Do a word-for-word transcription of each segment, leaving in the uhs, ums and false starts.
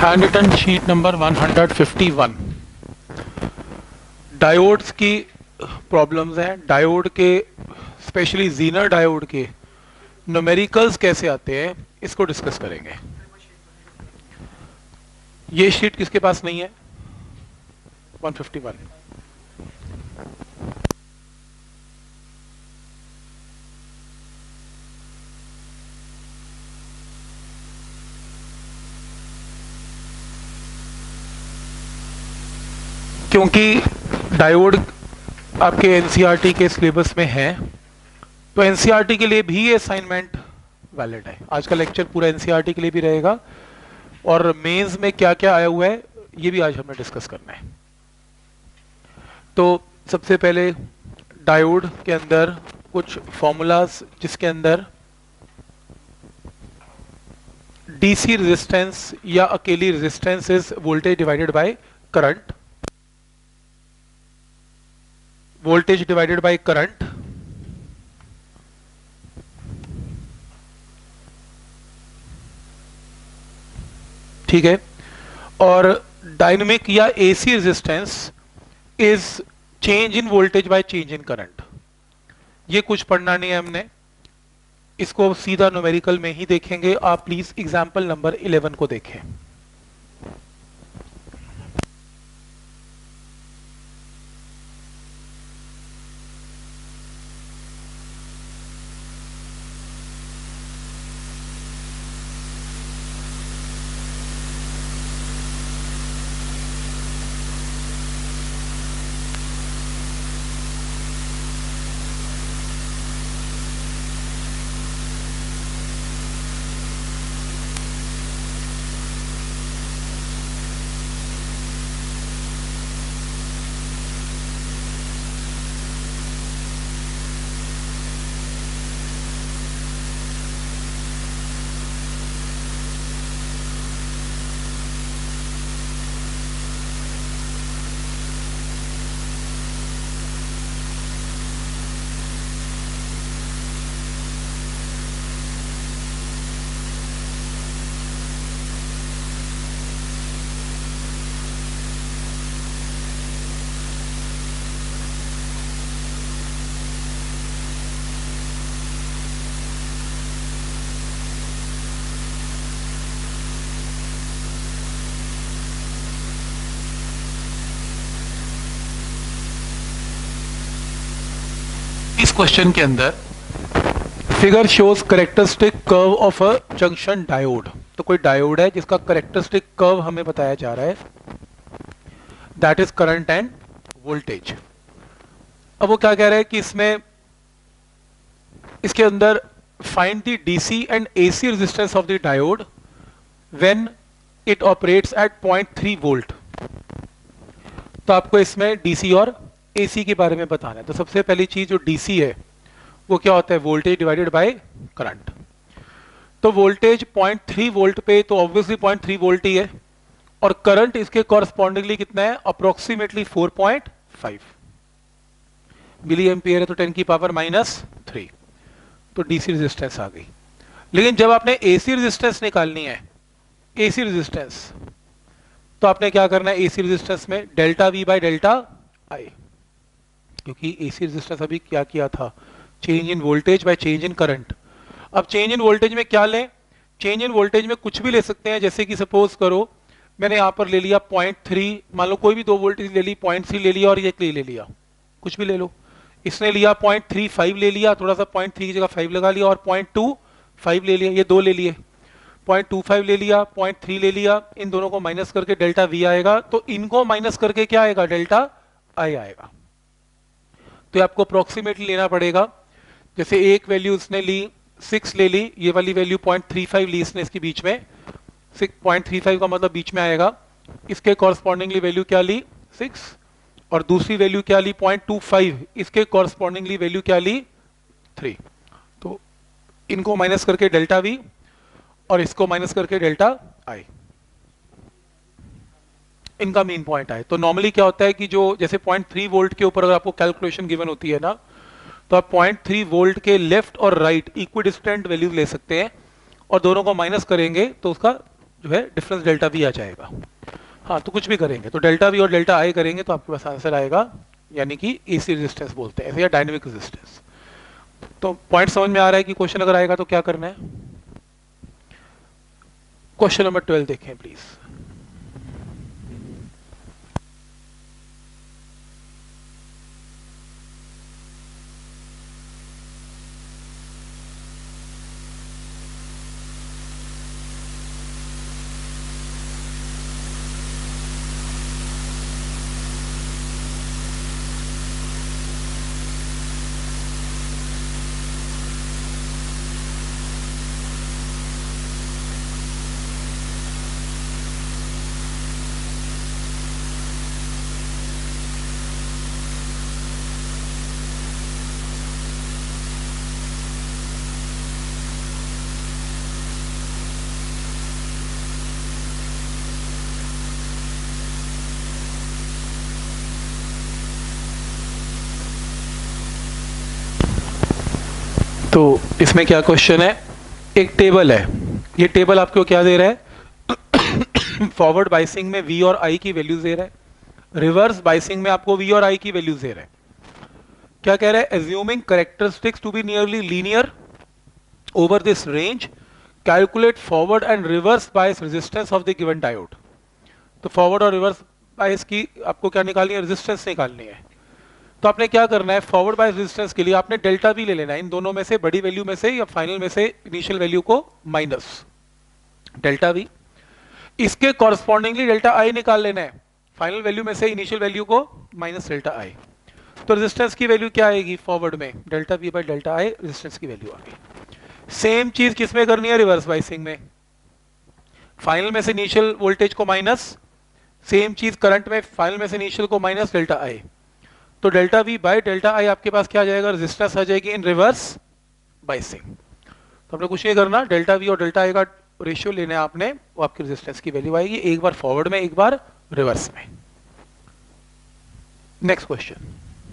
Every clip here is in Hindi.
Hand written sheet number one hundred fifty one. Diodes की प्रॉब्लम्स हैं। डायोड के स्पेशली जीनर डायोड के न्यूमेरिकल्स कैसे आते हैं इसको डिस्कस करेंगे। ये शीट किसके पास नहीं है? One fifty one. क्योंकि डायोड आपके एनसीईआरटी के सिलेबस में है तो एनसीईआरटी के लिए भी ये असाइनमेंट वैलिड है। आज का लेक्चर पूरा एनसीईआरटी के लिए भी रहेगा और मेंस में क्या क्या आया हुआ है ये भी आज हमें डिस्कस करना है। तो सबसे पहले डायोड के अंदर कुछ फॉर्मूलाज जिसके अंदर डीसी रेजिस्टेंस या अकेली resistance is voltage divided by current, voltage divided by current, ठीक है। और डायनेमिक या AC resistance is change in voltage by change in current. ये कुछ पढ़ना नहीं है हमने, इसको सीधा न्यूमेरिकल में ही देखेंगे। आप प्लीज एग्जांपल नंबर इलेवन को देखें। इस क्वेश्चन के अंदर figure shows characteristic curve of a junction diode. तो कोई डायोड है जिसका करेक्टरिस्टिक कर्व हमें बताया जा रहा है, that is current and voltage. अब वो क्या कह रहा है कि इसमें इसके अंदर find the DC and AC resistance of the diode when it operates at point three volt. तो आपको इसमें डीसी और एसी के बारे में बताना है। तो सबसे पहली चीज जो डीसी है वो क्या होता है? Voltage divided by current. तो वोल्टेज पॉइंट थ्री वोल्ट पे तो ऑब्वियसली पॉइंट थ्री वोल्ट ही है और करंट इसके कॉरस्पॉन्डिंगली कितना है? Approximately four point five milli ampere है, तो टेन की पावर माइनस थ्री। तो डीसी रेजिस्टेंस आ गई। लेकिन जब आपने एसी रेजिस्टेंस निकालनी है, एसी रेजिस्टेंस, तो आपने क्या करना है? एसी रेजिस्टेंस में delta V by delta I, क्योंकि एसी रेजिस्टेंस अभी क्या किया था? Change in voltage by change in current. अब चेंज इन वोल्टेज में क्या लें? चेंज इन वोल्टेज में कुछ भी ले सकते हैं। जैसे कि सपोज करो मैंने यहां पर ले लिया पॉइंट थ्री, मान लो कोई भी दो वोल्टेज ले ली, पॉइंट थ्री ले लिया और ये ले लिया, कुछ भी ले लो। इसने लिया पॉइंट थ्री फाइव ले लिया, थोड़ा सा पॉइंट थ्री की जगह फाइव लगा लिया, और पॉइंट टू फाइव ले लिया, ये दो ले लिए। पॉइंट टू फाइव ले लिया, पॉइंट थ्री ले लिया, इन दोनों को माइनस करके डेल्टा वी आएगा। तो इनको माइनस करके क्या आएगा? डेल्टा आई आएगा। तो आपको अप्रोक्सीमेटली लेना पड़ेगा। जैसे एक वैल्यू उसने ली सिक्स ले ली, ये वाली वैल्यू पॉइंट थ्री फाइव ली इसने इसके बीच में, पॉइंट थ्री फाइव का मतलब बीच में आएगा। इसके कॉरस्पॉन्डिंगली वैल्यू क्या ली? सिक्स। और दूसरी वैल्यू क्या ली? Point two five. इसके कॉरस्पॉन्डिंगली वैल्यू क्या ली? थ्री। तो इनको माइनस करके डेल्टा वी और इसको माइनस करके डेल्टा आई। इनका मेन पॉइंट आए। तो नॉर्मली क्या होता है कि जो जैसे पॉइंट थ्री वोल्ट के ऊपर अगर आपको कैलकुलेशन गिवन होती है ना, तो आप पॉइंट थ्री वोल्ट के लेफ्ट और राइट इक्विडिस्टेंट वैल्यूज ले सकते हैं और दोनों को माइनस करेंगे तो उसका जो है डिफरेंस डेल्टा वी आ जाएगा। हाँ, तो कुछ भी करेंगे तो डेल्टा वी और डेल्टा आई करेंगे तो आपके पास आंसर आएगा, यानी कि एसी रेजिस्टेंस बोलते हैं ऐसे, या डायनेमिक रेजिस्टेंस। तो पॉइंट समझ में आ रहा है कि क्वेश्चन अगर आएगा तो क्या करना है। क्वेश्चन नंबर ट्वेल्व देखें प्लीज। तो इसमें क्या क्वेश्चन है, एक टेबल है, ये टेबल आपको क्या दे रहा है फॉरवर्ड बाइसिंग में V और I की वैल्यूज दे रहा है, रिवर्स बाइसिंग में आपको V और I की वैल्यूज दे रहा है। क्या कह रहा है, assuming characteristics to be nearly linear over this range, calculate forward and reverse bias resistance of the given diode. तो फॉरवर्ड और रिवर्स बाइस की आपको क्या निकालनी है, रेजिस्टेंस निकालनी है। तो आपने क्या करना है, फॉरवर्ड बाइस रेजिस्टेंस के लिए आपने डेल्टा वी ले लेना है, इन दोनों में से बड़ी वैल्यू में से या फाइनल में से इनिशियल वैल्यू को माइनस डेल्टा वी, इसके कॉरस्पॉन्डिंगली डेल्टा आई निकाल लेना है, फाइनल वैल्यू में से इनिशियल वैल्यू को माइनस डेल्टा आई। तो रेजिस्टेंस की वैल्यू क्या आएगी फॉरवर्ड में, delta V by delta I resistance की वैल्यू आ गई। सेम चीज किसमें करनी है, रिवर्स बाइसिंग में, फाइनल में से इनिशियल वोल्टेज को माइनस, सेम चीज करंट में फाइनल में से इनिशियल को माइनस डेल्टा आई। तो delta V by delta I आपके पास क्या आ जाएगा, रेजिस्टेंस आ जाएगी इन रिवर्स बाइसिंग। तो आपने कुछ नहीं करना, डेल्टा वी और डेल्टा आई का रेशियो लेना है आपने, वो आपकी रेजिस्टेंस की वैल्यू आएगी, एक बार फॉरवर्ड में एक बार रिवर्स में। Next question.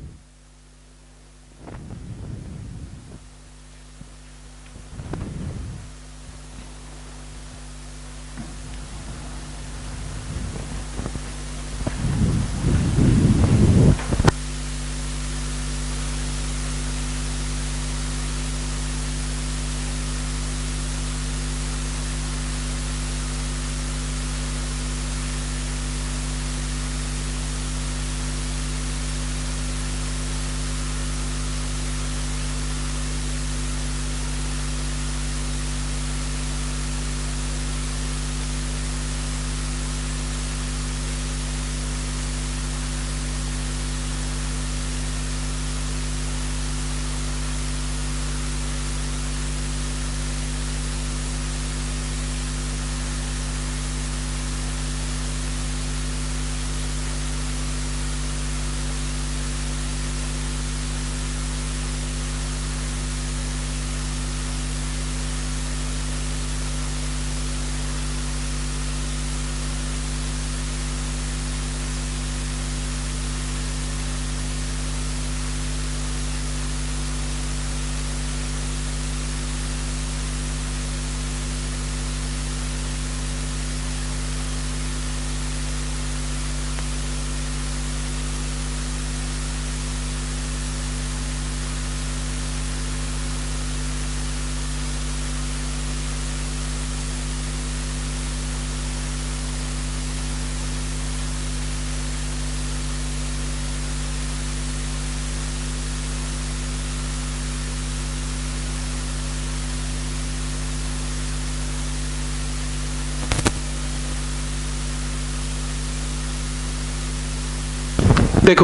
देखो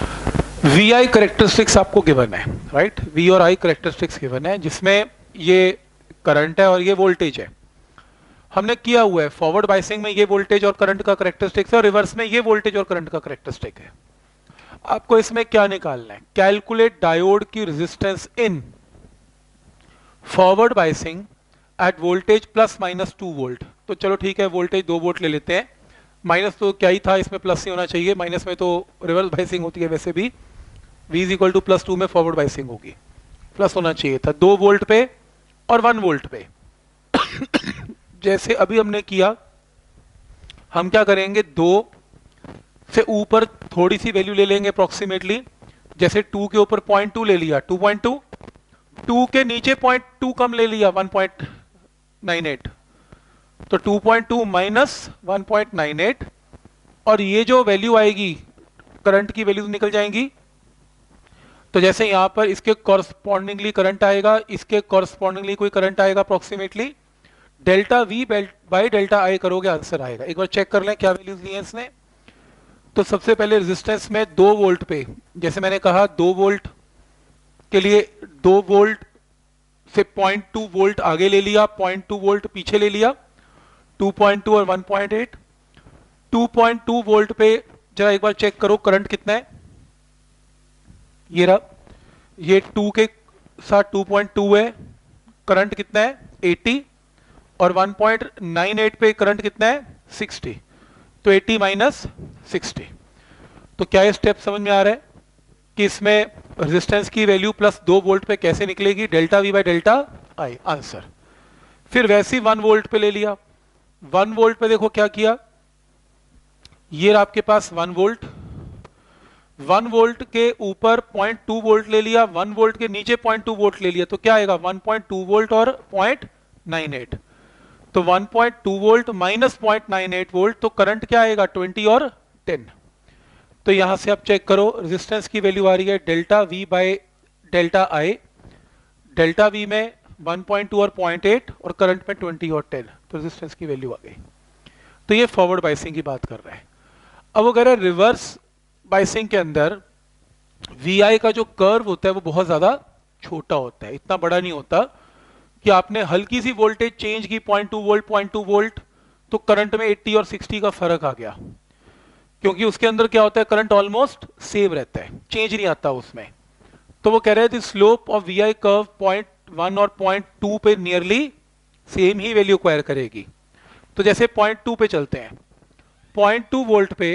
वी आई करेक्टरिस्टिक्स आपको गिवन है, राइट, वी और आई करेक्टरिस्टिक्स गिवन है, जिसमें ये करंट है और ये वोल्टेज है। हमने किया हुआ है फॉरवर्ड बाइसिंग में ये वोल्टेज और करंट का करेक्टरिस्टिक्स है, और रिवर्स में ये वोल्टेज और करंट का करेक्टरिस्टिक है। आपको इसमें क्या निकालना है, कैलकुलेट डायोड की resistance in forward biasing at voltage plus minus two volt. तो चलो ठीक है, वोल्टेज दो वोल्ट ले लेते हैं, माइनस तो क्या ही था, इसमें प्लस ही होना चाहिए, माइनस में तो रिवर्स बाइसिंग होती है वैसे भी, V is equal to plus two में फॉरवर्ड बाइसिंग होगी, प्लस होना चाहिए था दो वोल्ट पे और वन वोल्ट पे जैसे अभी हमने किया हम क्या करेंगे, दो से ऊपर थोड़ी सी वैल्यू ले लेंगे अप्रोक्सीमेटली, जैसे टू के ऊपर पॉइंट टू ले लिया, टू पॉइंट टू, टू के नीचे पॉइंट टू कम ले लिया, वन पॉइंट नाइन एट, तो two point two minus one point nine eight, और ये जो वैल्यू आएगी करंट की वैल्यू निकल जाएंगी। तो जैसे यहां पर इसके कॉरस्पॉन्डिंगली करंट आएगा, इसके कॉरस्पॉन्डिंगली कोई करंट आएगा approximately, delta V by delta I करोगे, आंसर आएगा। एक बार चेक कर लें क्या वैल्यूज ली है इसने। तो सबसे पहले रेजिस्टेंस में दो वोल्ट पे, जैसे मैंने कहा दो वोल्ट के लिए दो वोल्ट से पॉइंट टू वोल्ट आगे ले लिया, पॉइंट टू वोल्ट पीछे ले लिया, टू पॉइंट टू और one point eight. Two point two volt पे जरा एक बार चेक करो करंट कितना है, ये रहा, ये टू के साथ टू पॉइंट टू है, करंट कितना है अस्सी, और वन पॉइंट नाइन एट पे करंट कितना है साठ, तो अस्सी माइनस साठ। तो क्या ये स्टेप समझ में आ रहा है कि इसमें रेजिस्टेंस की वैल्यू प्लस दो वोल्ट पे कैसे निकलेगी, delta V by delta I, answer. फिर वैसे ही वन वोल्ट पे ले लिया, वन वोल्ट पे देखो क्या किया, ये आपके पास वन वोल्ट, वन वोल्ट के ऊपर पॉइंट टू वोल्ट ले लिया, वन वोल्ट के नीचे पॉइंट टू वोल्ट ले लिया, तो क्या आएगा वन पॉइंट टू वोल्ट और पॉइंट नाइन एट, तो one point two volt minus point nine eight volt, तो करंट क्या आएगा ट्वेंटी और टेन। तो यहां से आप चेक करो, रेजिस्टेंस की वैल्यू आ रही है delta V by delta I, delta V में वन पॉइंट टू और पॉइंट एट और करंट में ट्वेंटी और टेन, तो रेजिस्टेंस की वैल्यू आ गई। तो ये फॉरवर्ड बायसिंग की बात कर रहे हैं। अब अगर रिवर्स बायसिंग के अंदर वी आई का जो कर्व होता है वो बहुत ज्यादा छोटा होता है, इतना बड़ा नहीं होता कि आपने हल्की सी वोल्टेज चेंज की point two volt point two volt तो करंट में अस्सी और साठ का फर्क आ गया, क्योंकि उसके अंदर क्या होता है करंट ऑलमोस्ट सेम रहता है, चेंज नहीं आता उसमें। तो वो कह रहे थे slope of V I curve point one और पॉइंट टू पे नियरली सेम ही वैल्यू एक्वायर करेगी। तो जैसे पॉइंट टू पे चलते हैं, पॉइंट टू वोल्ट पे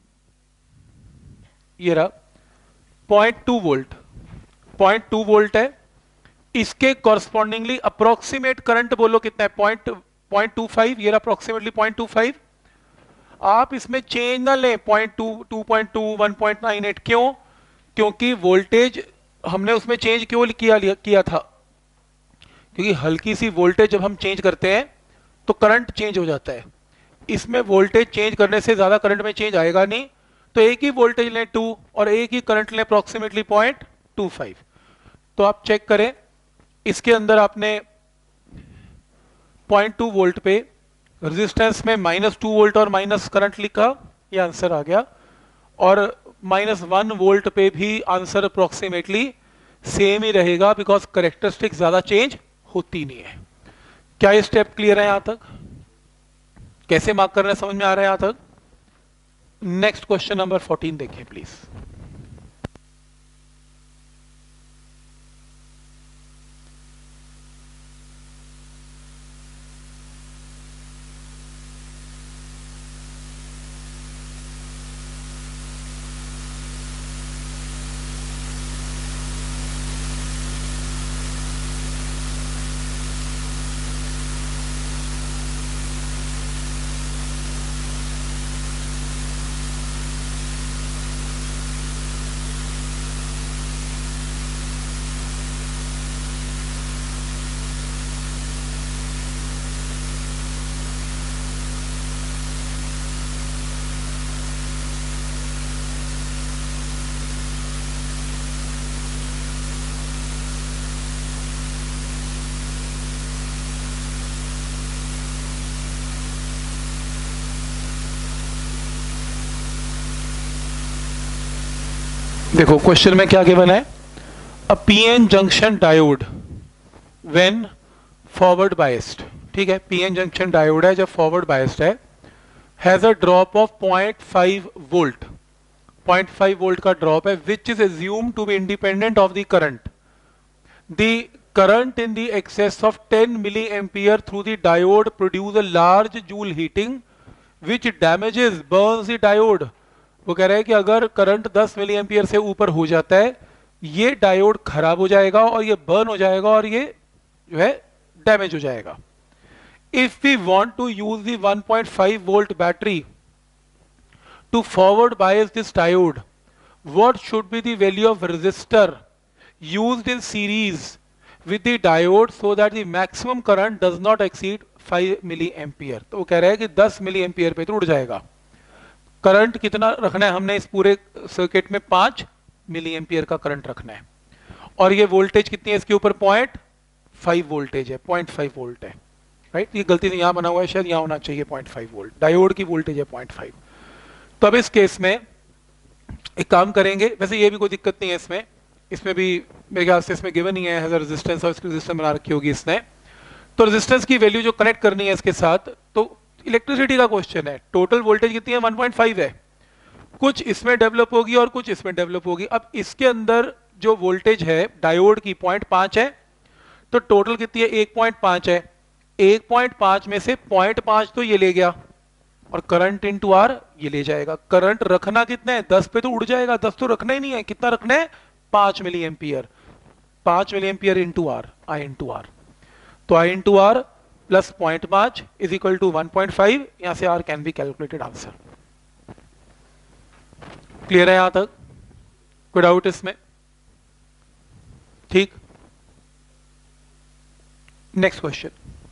ये रहा point two volt, point two volt है, इसके कॉरस्पॉन्डिंगली अप्रोक्सीमेट करंट बोलो कितना है, पॉइंट पॉइंट टू फाइव, ये अप्रोक्सीमेटली पॉइंट टू फाइव। आप इसमें चेंज ना लें point two, two point two, one point nine eight, क्यों? क्योंकि वोल्टेज हमने उसमें चेंज क्यों किया किया था, क्योंकि हल्की सी वोल्टेज जब हम चेंज करते हैं तो करंट चेंज हो जाता है, इसमें वोल्टेज चेंज करने से ज्यादा करंट में चेंज आएगा नहीं, तो एक ही वोल्टेज लें टू और एक ही करंट लें अप्रोक्सीमेटली पॉइंट टू फाइव। तो आप चेक करें, इसके अंदर आपने पॉइंट टू वोल्ट पे रेजिस्टेंस में माइनस टू वोल्ट और माइनस करंट लिखा, ये आंसर आ गया, और माइनस वन वोल्ट पे भी आंसर अप्रोक्सीमेटली सेम ही रहेगा, बिकॉज करेक्टरिस्टिक ज्यादा चेंज होती नहीं है। क्या ये स्टेप क्लियर है? यहां तक कैसे मार्क करना है समझ में आ रहा है यहां तक? नेक्स्ट क्वेश्चन नंबर फोर्टीन देखिए प्लीज। देखो क्वेश्चन में क्या गिवन है, a PN junction diode when forward biased, ठीक है, पीएन जंक्शन डायोड है जब फॉरवर्ड बायस्ड है, has a drop of point five volt, point five volt का ड्रॉप है, which is assumed to be independent of the current, the current in the excess of ten milli ampere through the diode produce a large joule heating which damages burns the diode. वो कह रहा है कि अगर करंट दस मिली एम्पियर से ऊपर हो जाता है, ये डायोड खराब हो जाएगा और ये बर्न हो जाएगा और ये जो है डैमेज हो जाएगा। if we want to use the one point five volt battery to forward bias this diode, what should be the value of resistor used in series with the diode so that the maximum current does not exceed five milliampere? तो वो कह रहा है कि दस मिली एम्पियर पे तो उड़ जाएगा। करंट कितना रखना है हमने इस पूरे सर्किट में? पांच मिली एम्पियर का करंट रखना है। और ये वोल्टेज कितनी है इसके ऊपर? पॉइंट फाइव वोल्टेज है, पॉइंट फाइव वोल्ट है, राइट। ये गलती से यहां बना हुआ है, शायद यहां होना चाहिए पॉइंट फाइव वोल्ट। डायोड की वोल्टेज है पॉइंट फाइव। तो अब इस केस में एक काम करेंगे, वैसे ये भी कोई दिक्कत नहीं है इसमें, इसमें भी मेरे ख्याल से इसमें गिवन ही है एज रेजिस्टेंस और इसकी रेजिस्टेंस बना रखी होगी इसने। तो रेजिस्टेंस की वैल्यू जो कनेक्ट करनी है इसके साथ, तो इलेक्ट्रिसिटी का क्वेश्चन है, टोटल वोल्टेज कितनी है? वन पॉइंट फाइव है। कुछ इसमें डेवलप होगी और कुछ इसमें डेवलप होगी। अब इसके अंदर जो वोल्टेज है डायोड की पॉइंट पांच है, तो टोटल कितनी है? एक पॉइंट पांच है। एक पॉइंट पांच में से पॉइंट पांच तो ये ले गया और करंट इंटू आर ये ले जाएगा। करंट रखना कितना है? दस पे तो उड़ जाएगा, दस तो रखना ही नहीं है। कितना रखना है? पांच मिली एम्पियर। पांच milli ampere into R, I into R. तो I into R plus point पांच is equal to one point five. यहां से R can be calculated answer. Clear है यहां तक? कोई डाउट इसमें? ठीक, next question.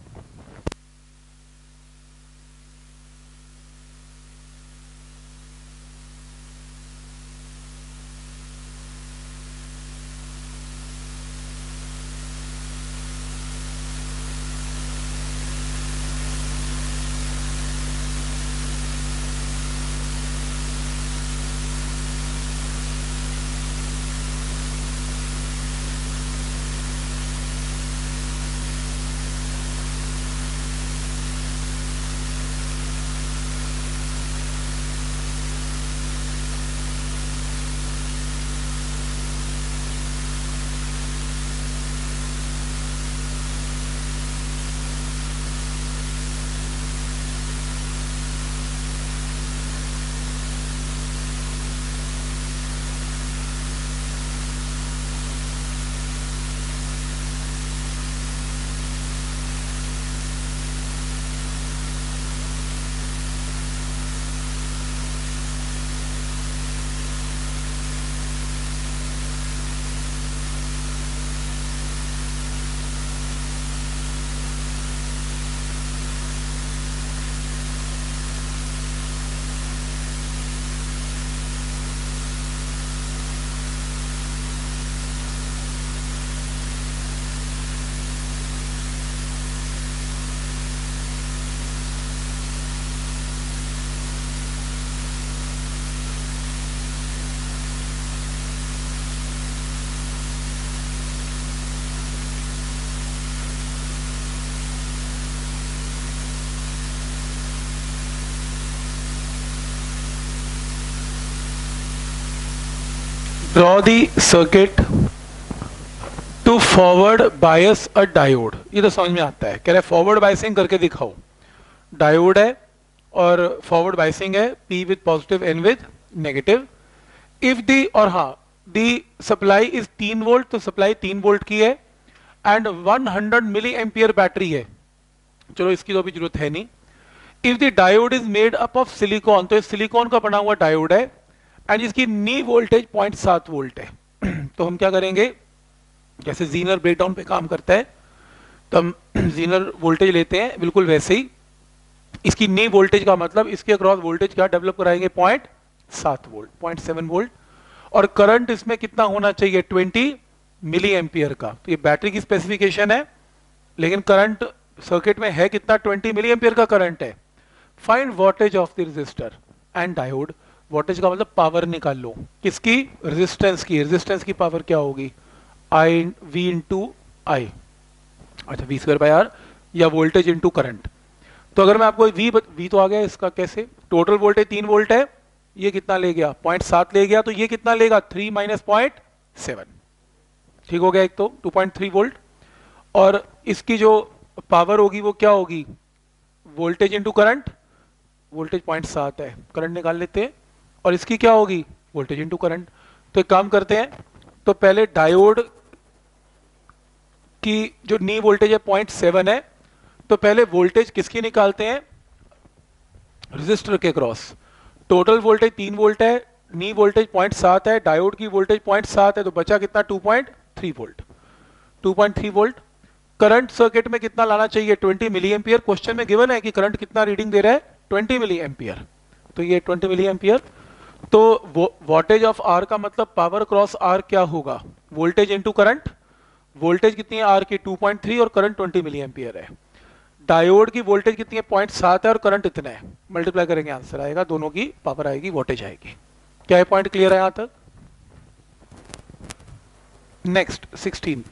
Draw the circuit to forward bias a diode। ये तो समझ में आता है, कह रहे फॉरवर्ड बायसिंग करके दिखाओ। डायोड है और फॉरवर्ड बायसिंग है, P with positive N with negative. If the, और हाँ, दी सप्लाई इज तीन वोल्ट, तो सप्लाई तीन वोल्ट की है and one hundred milli ampere battery है। चलो इसकी तो अभी जरूरत है नहीं। If the diode is made up of silicon, तो इस सिलिकॉन का बना हुआ डायोड है एंड इसकी नी वोल्टेज पॉइंट सात वोल्ट है। तो हम क्या करेंगे, जैसे जीनर ब्रेकडाउन पे काम करता है तो हम जीनर वोल्टेज लेते हैं, बिल्कुल वैसे ही इसकी नी वोल्टेज का मतलब इसके अक्रॉस वोल्टेज क्या डेवलप कराएंगे? पॉइंट सात वोल्ट, पॉइंट सेवन वोल्ट। और करंट इसमें कितना होना चाहिए? ट्वेंटी मिली एम्पियर का। तो ये बैटरी की स्पेसिफिकेशन है, लेकिन करंट सर्किट में है कितना? ट्वेंटी मिली एम्पियर का करंट है। Find voltage of the resistor and diode. Voltage का मतलब पावर निकाल लो, किसकी? रेजिस्टेंस की। रेजिस्टेंस की पावर क्या होगी? आई वी इंटू आई, अच्छा वी स्क्वायर बाय आर, या वोल्टेज इंटू करंट। तो अगर मैं आपको वी वी तो आ गया इसका, कैसे? टोटल वोल्टेज तीन वोल्ट है, ये कितना ले गया? पॉइंट सात ले गया, तो ये कितना लेगा? Three minus point seven. ठीक हो गया एक तो, टू पॉइंट थ्री वोल्ट। और इसकी जो पावर होगी वो क्या होगी? Voltage into current. Voltage point सात है, करंट निकाल लेते हैं। और इसकी क्या होगी? Voltage into current. तो एक काम करते हैं, तो पहले डायोड की जो नी वोल्टेज है पॉइंट सेवन है, तो पहले वोल्टेज किसकी निकालते हैं, रेजिस्टर के क्रॉस। टोटल वोल्टेज तीन वोल्ट है, नी वोल्टेज पॉइंट सात है, डायोड की वोल्टेज पॉइंट सात है, तो बचा कितना two point three volt. Two point three volt current circuit में कितना लाना चाहिए, ट्वेंटी मिली एम्पियर। क्वेश्चन में गिवन है कि करंट कितना रीडिंग दे रहा है, ट्वेंटी मिली एम्पियर, तो ये ट्वेंटी मिली एम्पियर। तो वोल्टेज ऑफ आर का मतलब पावर क्रॉस आर क्या होगा, वोल्टेज इनटू करंट। वोल्टेज कितनी है आर की टू पॉइंट थ्री और करंट ट्वेंटी मिली एम्पियर है। डायोड की वोल्टेज कितनी है पॉइंट सात है और करंट इतना है, मल्टीप्लाई करेंगे आंसर आएगा, दोनों की पावर आएगी, वोल्टेज आएगी। क्या ये पॉइंट क्लियर है यहां तक। नेक्स्ट सिक्सटीन्थ,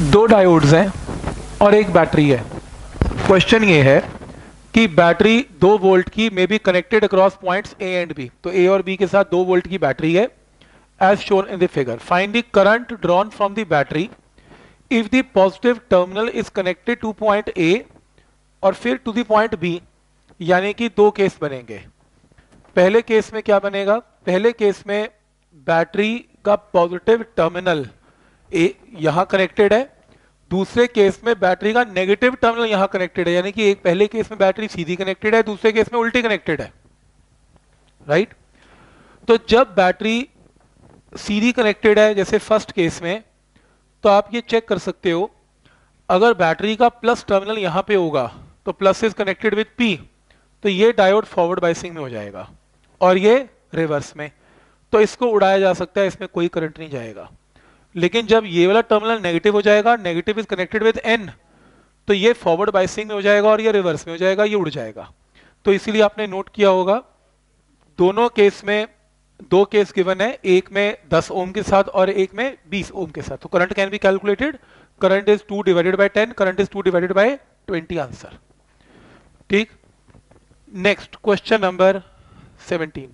दो डायोड्स हैं और एक बैटरी है। क्वेश्चन ये है कि बैटरी दो वोल्ट की may be connected across points A and B. तो ए और बी के साथ दो वोल्ट की बैटरी है as shown in the figure. Find the current drawn from the battery if the positive terminal is connected to point A और फिर टू द पॉइंट बी। यानी कि दो केस बनेंगे। पहले केस में क्या बनेगा, पहले केस में बैटरी का पॉजिटिव टर्मिनल ए यहां कनेक्टेड है, दूसरे केस में बैटरी का नेगेटिव टर्मिनल यहां कनेक्टेड है। यानी कि एक पहले केस में बैटरी सीधी कनेक्टेड है, दूसरे केस में उल्टी कनेक्टेड है, राइट। तो जब बैटरी सीधी कनेक्टेड है जैसे फर्स्ट केस में, तो आप ये चेक कर सकते हो, अगर बैटरी का प्लस टर्मिनल यहां पे होगा तो plus is connected with P, तो ये डायोड फॉरवर्ड बायसिंग में हो जाएगा और ये रिवर्स में। तो इसको उड़ाया जा सकता है, इसमें कोई करंट नहीं जाएगा। लेकिन जब ये वाला टर्मिनल नेगेटिव हो जाएगा, negative is connected with N, तो ये फॉरवर्ड बायसिंग में हो जाएगा और ये रिवर्स में हो जाएगा, ये उड़ जाएगा। तो इसीलिए आपने नोट किया होगा दोनों केस में दो केस गिवन है, एक में दस ओम के साथ और एक में बीस ओम के साथ। तो current can be calculated, current is two divided by ten, current is two divided by twenty answer. ठीक, next question number seventeen.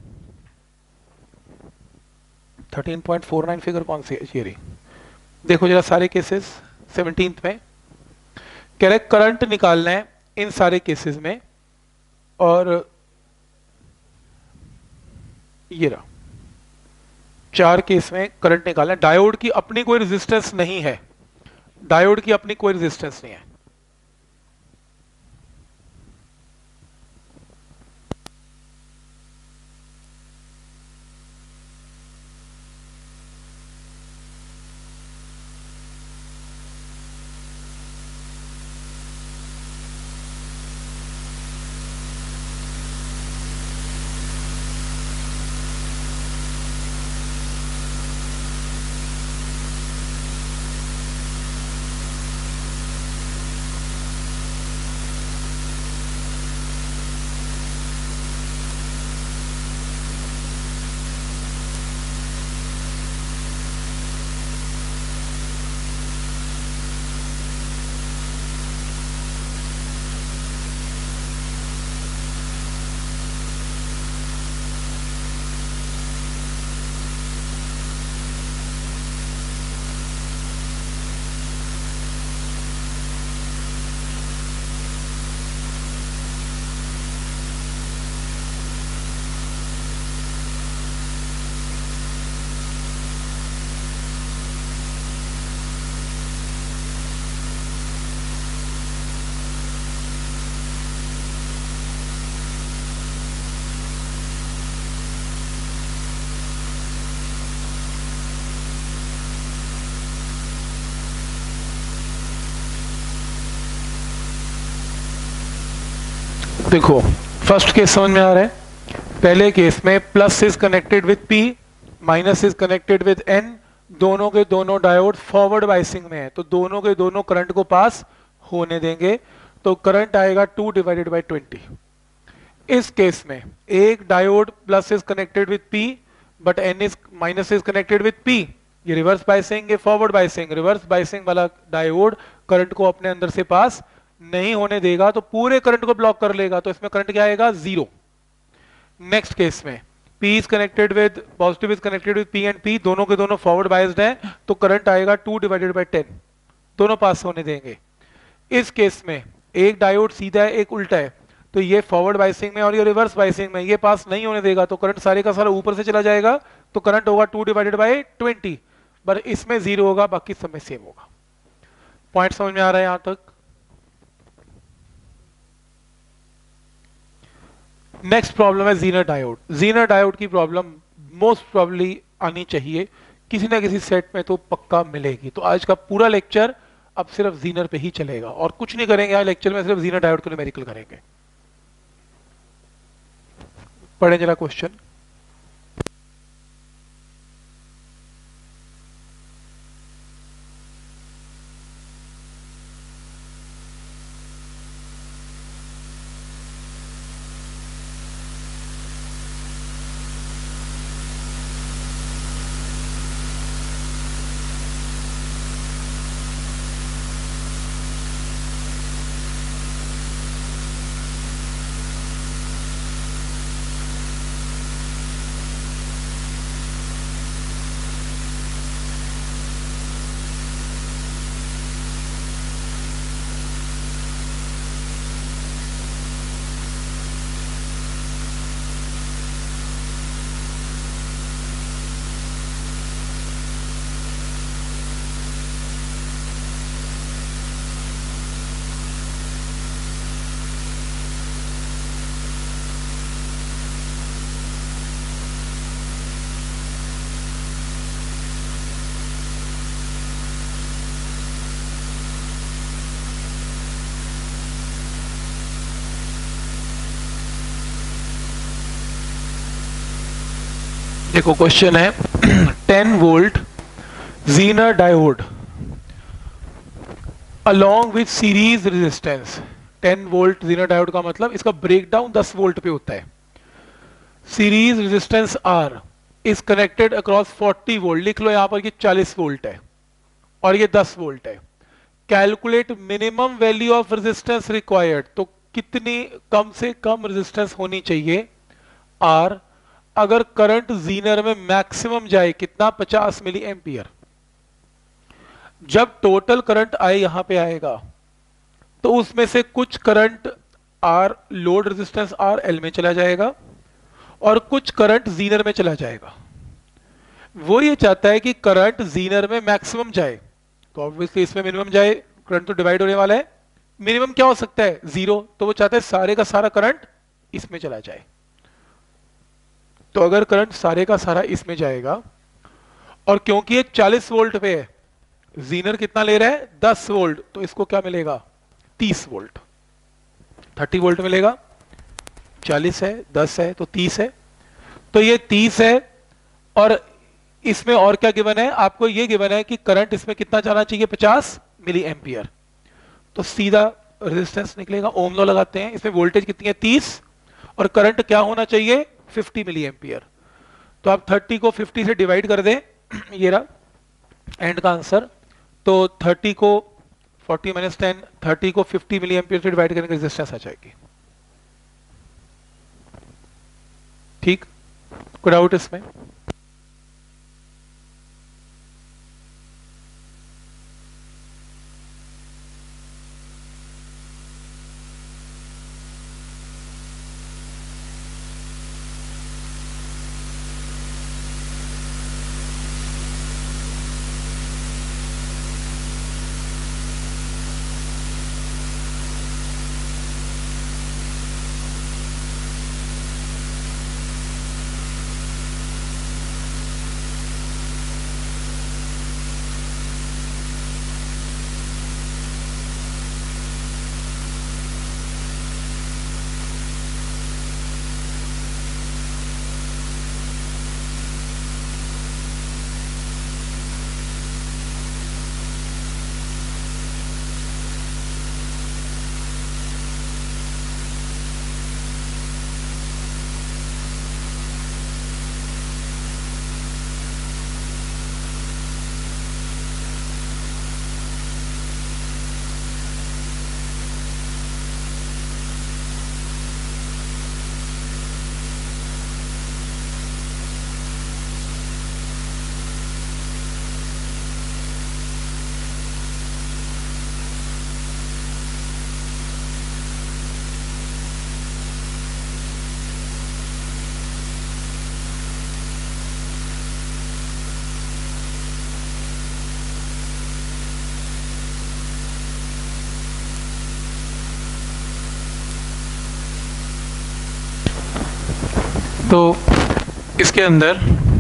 Thirteen point four nine figure कौन सी है, ये रही। देखो जरा सारे केसेस सेवनटीन में कह रहे करंट निकालना है इन सारे केसेस में, और ये रहा चार केस में करंट निकालना है। डायोड की अपनी कोई रेजिस्टेंस नहीं है, डायोड की अपनी कोई रेजिस्टेंस नहीं है। देखो फर्स्ट केस समझ में आ रहा है। पहले केस में plus is connected with P, minus is connected with N, दोनों के दोनों डायोड फॉरवर्ड बायसिंग में है, तो दोनों के दोनों करंट को पास होने देंगे। तो करंट आएगा टू डिवाइडेड बाई ट्वेंटी। इस केस में एक diode plus is connected with P but N is minus is connected with P, ये रिवर्स बायसिंग, ये फॉरवर्ड बायसिंग। रिवर्स बायसिंग वाला डायोड करंट को अपने अंदर से पास नहीं होने देगा, तो पूरे करंट को ब्लॉक कर लेगा, तो इसमें करंट क्या आएगा, जीरो। नेक्स्ट केस में P is connected with positive is connected with P and P, दोनों के दोनों फॉरवर्ड बायस्ड हैं, तो करंट आएगा टू डिवाइडेड बाई टेन, दोनों पास होने देंगे। इस केस में एक डायोड सीधा है, एक उल्टा है, तो ये फॉरवर्ड बायसिंग में और ये रिवर्स बायसिंग में, ये पास नहीं होने देगा, तो करंट सारे का सारा ऊपर से चला जाएगा, तो करंट होगा टू डिवाइडेड बाई ट्वेंटी, पर इसमें जीरो होगा, बाकी सब में सेम होगा। पॉइंट समझ में आ रहा है यहां तक। नेक्स्ट प्रॉब्लम है जीनर डायोड। जीनर डायोड की प्रॉब्लम मोस्ट प्रॉब्ली आनी चाहिए, किसी ना किसी सेट में तो पक्का मिलेगी। तो आज का पूरा लेक्चर अब सिर्फ जीनर पे ही चलेगा और कुछ नहीं करेंगे आज लेक्चर में, सिर्फ जीनर डायोड को न्यूमेरिकल करेंगे। पढ़ें जरा क्वेश्चन। देखो क्वेश्चन है ten volt zener diode along with series resistance. Ten volt zener diode का मतलब इसका ब्रेकडाउन टेन वोल्ट पे होता है। Series resistance R is connected across forty volt, लिख लो यहां पर कि चालीस वोल्ट है और ये टेन वोल्ट है। Calculate minimum value of resistance required, तो कितनी कम से कम रेजिस्टेंस होनी चाहिए आर अगर करंट जीनर में मैक्सिमम जाए कितना, पचास मिली एम्पियर। जब टोटल करंट आए यहां पे आएगा तो उसमें से कुछ current R load resistance R L में चला जाएगा और कुछ करंट जीनर में चला जाएगा। वो ये चाहता है कि करंट जीनर में मैक्सिमम जाए, तो ऑब्वियसली इसमें मिनिमम जाए, करंट तो डिवाइड होने वाला है। मिनिमम क्या हो सकता है, जीरो, तो वो चाहता है सारे का सारा करंट इसमें चला जाए। तो अगर करंट सारे का सारा इसमें जाएगा और क्योंकि ये चालीस वोल्ट पे है, जीनर कितना ले रहा है दस वोल्ट, तो इसको क्या मिलेगा तीस वोल्ट। तीस वोल्ट मिलेगा, चालीस है दस है तो तीस है, तो ये तीस है। और इसमें और क्या गिवन है आपको, ये गिवन है कि करंट इसमें कितना जाना चाहिए पचास मिली एम्पियर। तो सीधा रेजिस्टेंस निकलेगा, ओम लॉ लगाते हैं, इसमें वोल्टेज कितनी है तीस और करंट क्या होना चाहिए पचास मिली एम्पियर। तो आप तीस को पचास से डिवाइड कर दें, ये रहा एंड का आंसर। तो तीस को चालीस माइनस टेन, तीस को पचास मिली एम्पियर से डिवाइड करने की रेजिस्टेंस आ जाएगी। ठीक, कोई डाउट इसमें? तो इसके अंदर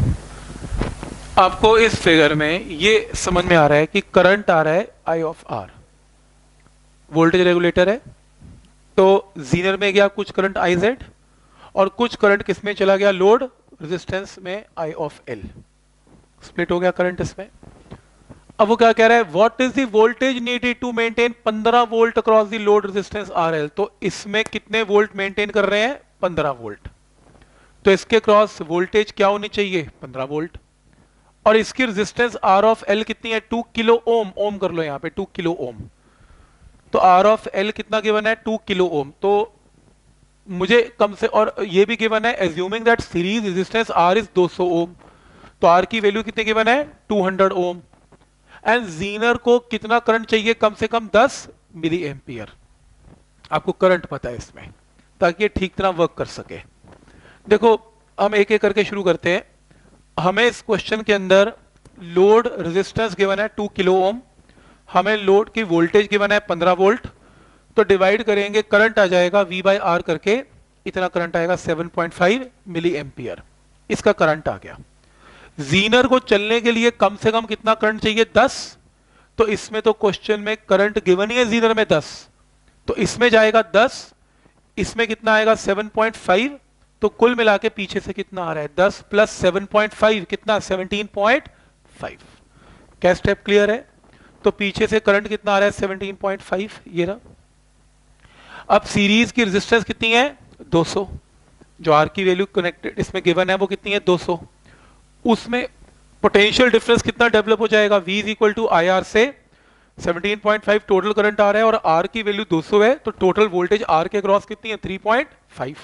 आपको इस फिगर में ये समझ में आ रहा है कि करंट आ रहा है I of R, voltage regulator है, तो जीनर में गया कुछ करंट आई जेड और कुछ करंट किस में चला गया लोड रेजिस्टेंस में आई ऑफ एल, स्प्लिट हो गया करंट इसमें। अब वो क्या कह रहा है, what is the voltage needed to maintain पंद्रह volt across the load resistance R L. तो इसमें कितने वोल्ट मेंटेन कर रहे हैं पंद्रह वोल्ट, तो इसके क्रॉस वोल्टेज क्या होनी चाहिए पंद्रह वोल्ट। और इसकी रेजिस्टेंस आर ऑफ एल कितनी है टू किलो ओम, ओम कर लो यहां पे टू किलो ओम। तो आर ऑफ एल कितना गिवन है टू किलो ओम। तो मुझे कम से, और ये भी गिवन है assuming that series resistance R is दो सौ ओम, तो आर की वैल्यू कितने गिवन है two hundred ohm. And zener को कितना करंट चाहिए कम से कम दस मिली एम्पियर। आपको करंट पता है इसमें, ताकि ये ठीक तरह वर्क कर सके। देखो हम एक एक करके शुरू करते हैं। हमें इस क्वेश्चन के अंदर लोड रेजिस्टेंस गिवन है टू किलो ओम, हमें लोड की वोल्टेज गिवन है पंद्रह वोल्ट, तो डिवाइड करेंगे करंट आ जाएगा V बाई आर करके, इतना करंट आएगा seven point five milli ampere. इसका करंट आ गया। जीनर को चलने के लिए कम से कम कितना करंट चाहिए दस, तो इसमें तो क्वेश्चन में करंट गिवन ही है जीनर में दस, तो इसमें जाएगा दस, इसमें कितना आएगा सेवन पॉइंट फाइव, तो कुल मिला के पीछे से कितना आ रहा है दस प्लस सेवन पॉइंट फाइव कितना सेवनटीन पॉइंट फाइव। क्या स्टेप क्लियर है? तो पीछे से करंट कितना आ रहा है सेवनटीन पॉइंट फाइव, ये रहा। अब सीरीज की रेजिस्टेंस कितनी है दो सौ, जो आर की वैल्यू कनेक्टेड इसमें गिवन है वो कितनी है दो सौ। उसमें पोटेंशियल डिफरेंस कितना डेवलप हो जाएगा, V is equal to I R से seventeen point five total current आ रहा है और R की वैल्यू दो सौ है, तो टोटल वोल्टेज R के क्रॉस कितनी है थ्री पॉइंट फाइव।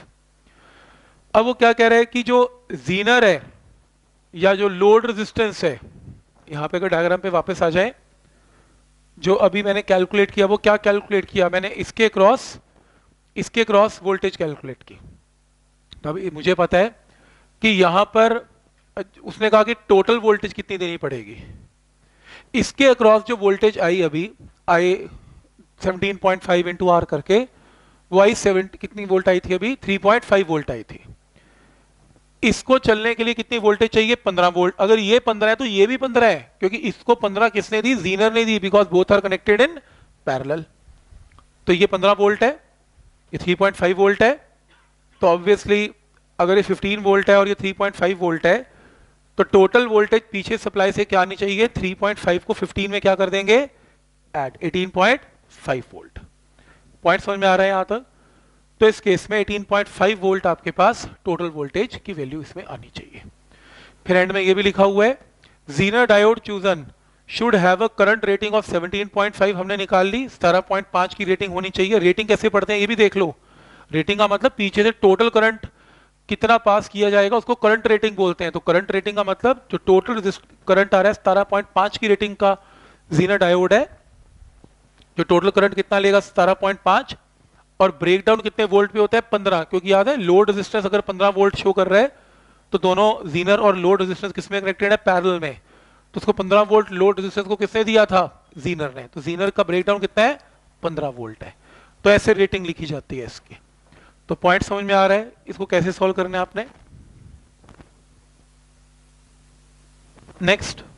अब वो क्या कह रहे हैं कि जो जीनर है या जो लोड रेजिस्टेंस है, यहां पे अगर डायग्राम पे वापस आ जाए, जो अभी मैंने कैलकुलेट किया वो क्या कैलकुलेट किया मैंने, इसके क्रॉस इसके क्रॉस वोल्टेज कैलकुलेट की। तो अभी मुझे पता है कि यहां पर उसने कहा कि टोटल वोल्टेज कितनी देनी पड़ेगी, इसके अक्रॉस जो वोल्टेज आई अभी आई seventeen point five into R करके, वो आई सेवन कितनी वोल्ट आई थी अभी थ्री पॉइंट फाइव वोल्ट आई थी। इसको चलने के लिए कितनी वोल्टेज चाहिए पंद्रह वोल्ट। अगर ये पंद्रह है तो ये भी पंद्रह है, क्योंकि इसको पंद्रह किसने दी, जीनर ने दी, because both are connected in parallel. तो ये पंद्रह वोल्ट है, ये थ्री पॉइंट फाइव वोल्ट है। तो ऑब्वियसली अगर ये फिफ्टीन वोल्ट है और ये थ्री पॉइंट फाइव वोल्ट है, तो टोटल वोल्टेज पीछे सप्लाई से क्या आनी चाहिए, थ्री पॉइंट फाइव को फिफ्टीन में क्या कर देंगे add, eighteen point five volt. Point समझ में आ रहा है यहां तक? तो इस केस में एटीन पॉइंट फाइव वोल्ट आपके पास टोटल वोल्टेज की वैल्यू इसमें आनी चाहिए। फिर एंड में ये भी लिखा हुआ है zener diode chosen should have a current rating of seventeen point five, हमने निकाल ली, सत्रह पॉइंट फाइव की रेटिंग होनी चाहिए। रेटिंग कैसे पढ़ते हैं ये भी देख लो। रेटिंग का मतलब पीछे से टोटल करंट कितना पास किया जाएगा उसको करंट रेटिंग बोलते हैं। तो करंट रेटिंग का मतलब जो टोटल करंट आ रहा है सत्रह पॉइंट फाइव की रेटिंग का जीनर डायोड है, जो टोटल करंट कितना लेगा सत्रह पॉइंट फाइव, और ब्रेकडाउन कितने वोल्ट पे होता है पंद्रह, क्योंकि याद है लोड रेजिस्टेंस अगर पंद्रह वोल्ट शो कर रहा है तो दोनों जीनर और लोड रेजिस्टेंस किसमें कनेक्टेड है पैरेलल में। तो उसको पंद्रह वोल्ट लोड रेजिस्टेंस को किसने दिया था, जीनर ने। तो जीनर का ब्रेकडाउन कितना है पंद्रह वोल्ट है। तो ऐसे रेटिंग लिखी जाती है इसकी। तो पॉइंट समझ में आ रहा है, इसको कैसे सॉल्व करना है आपने। Next,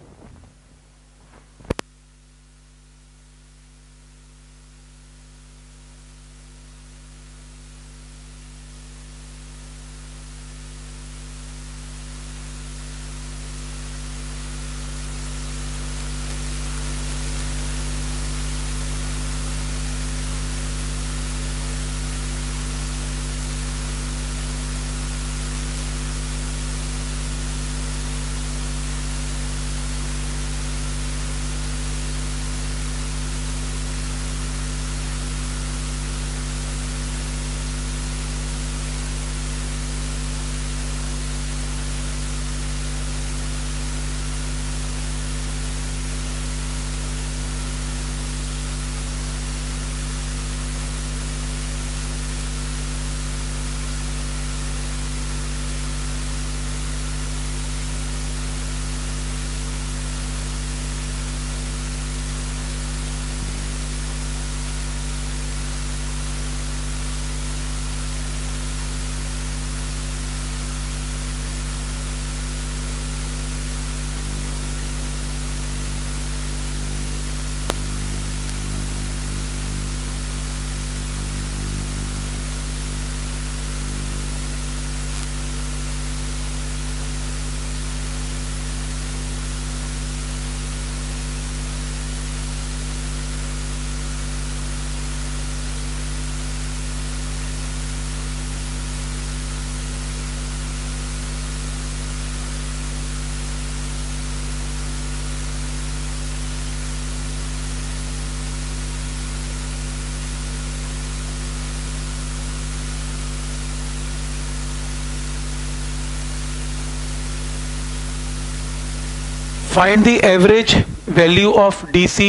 find the average value of D C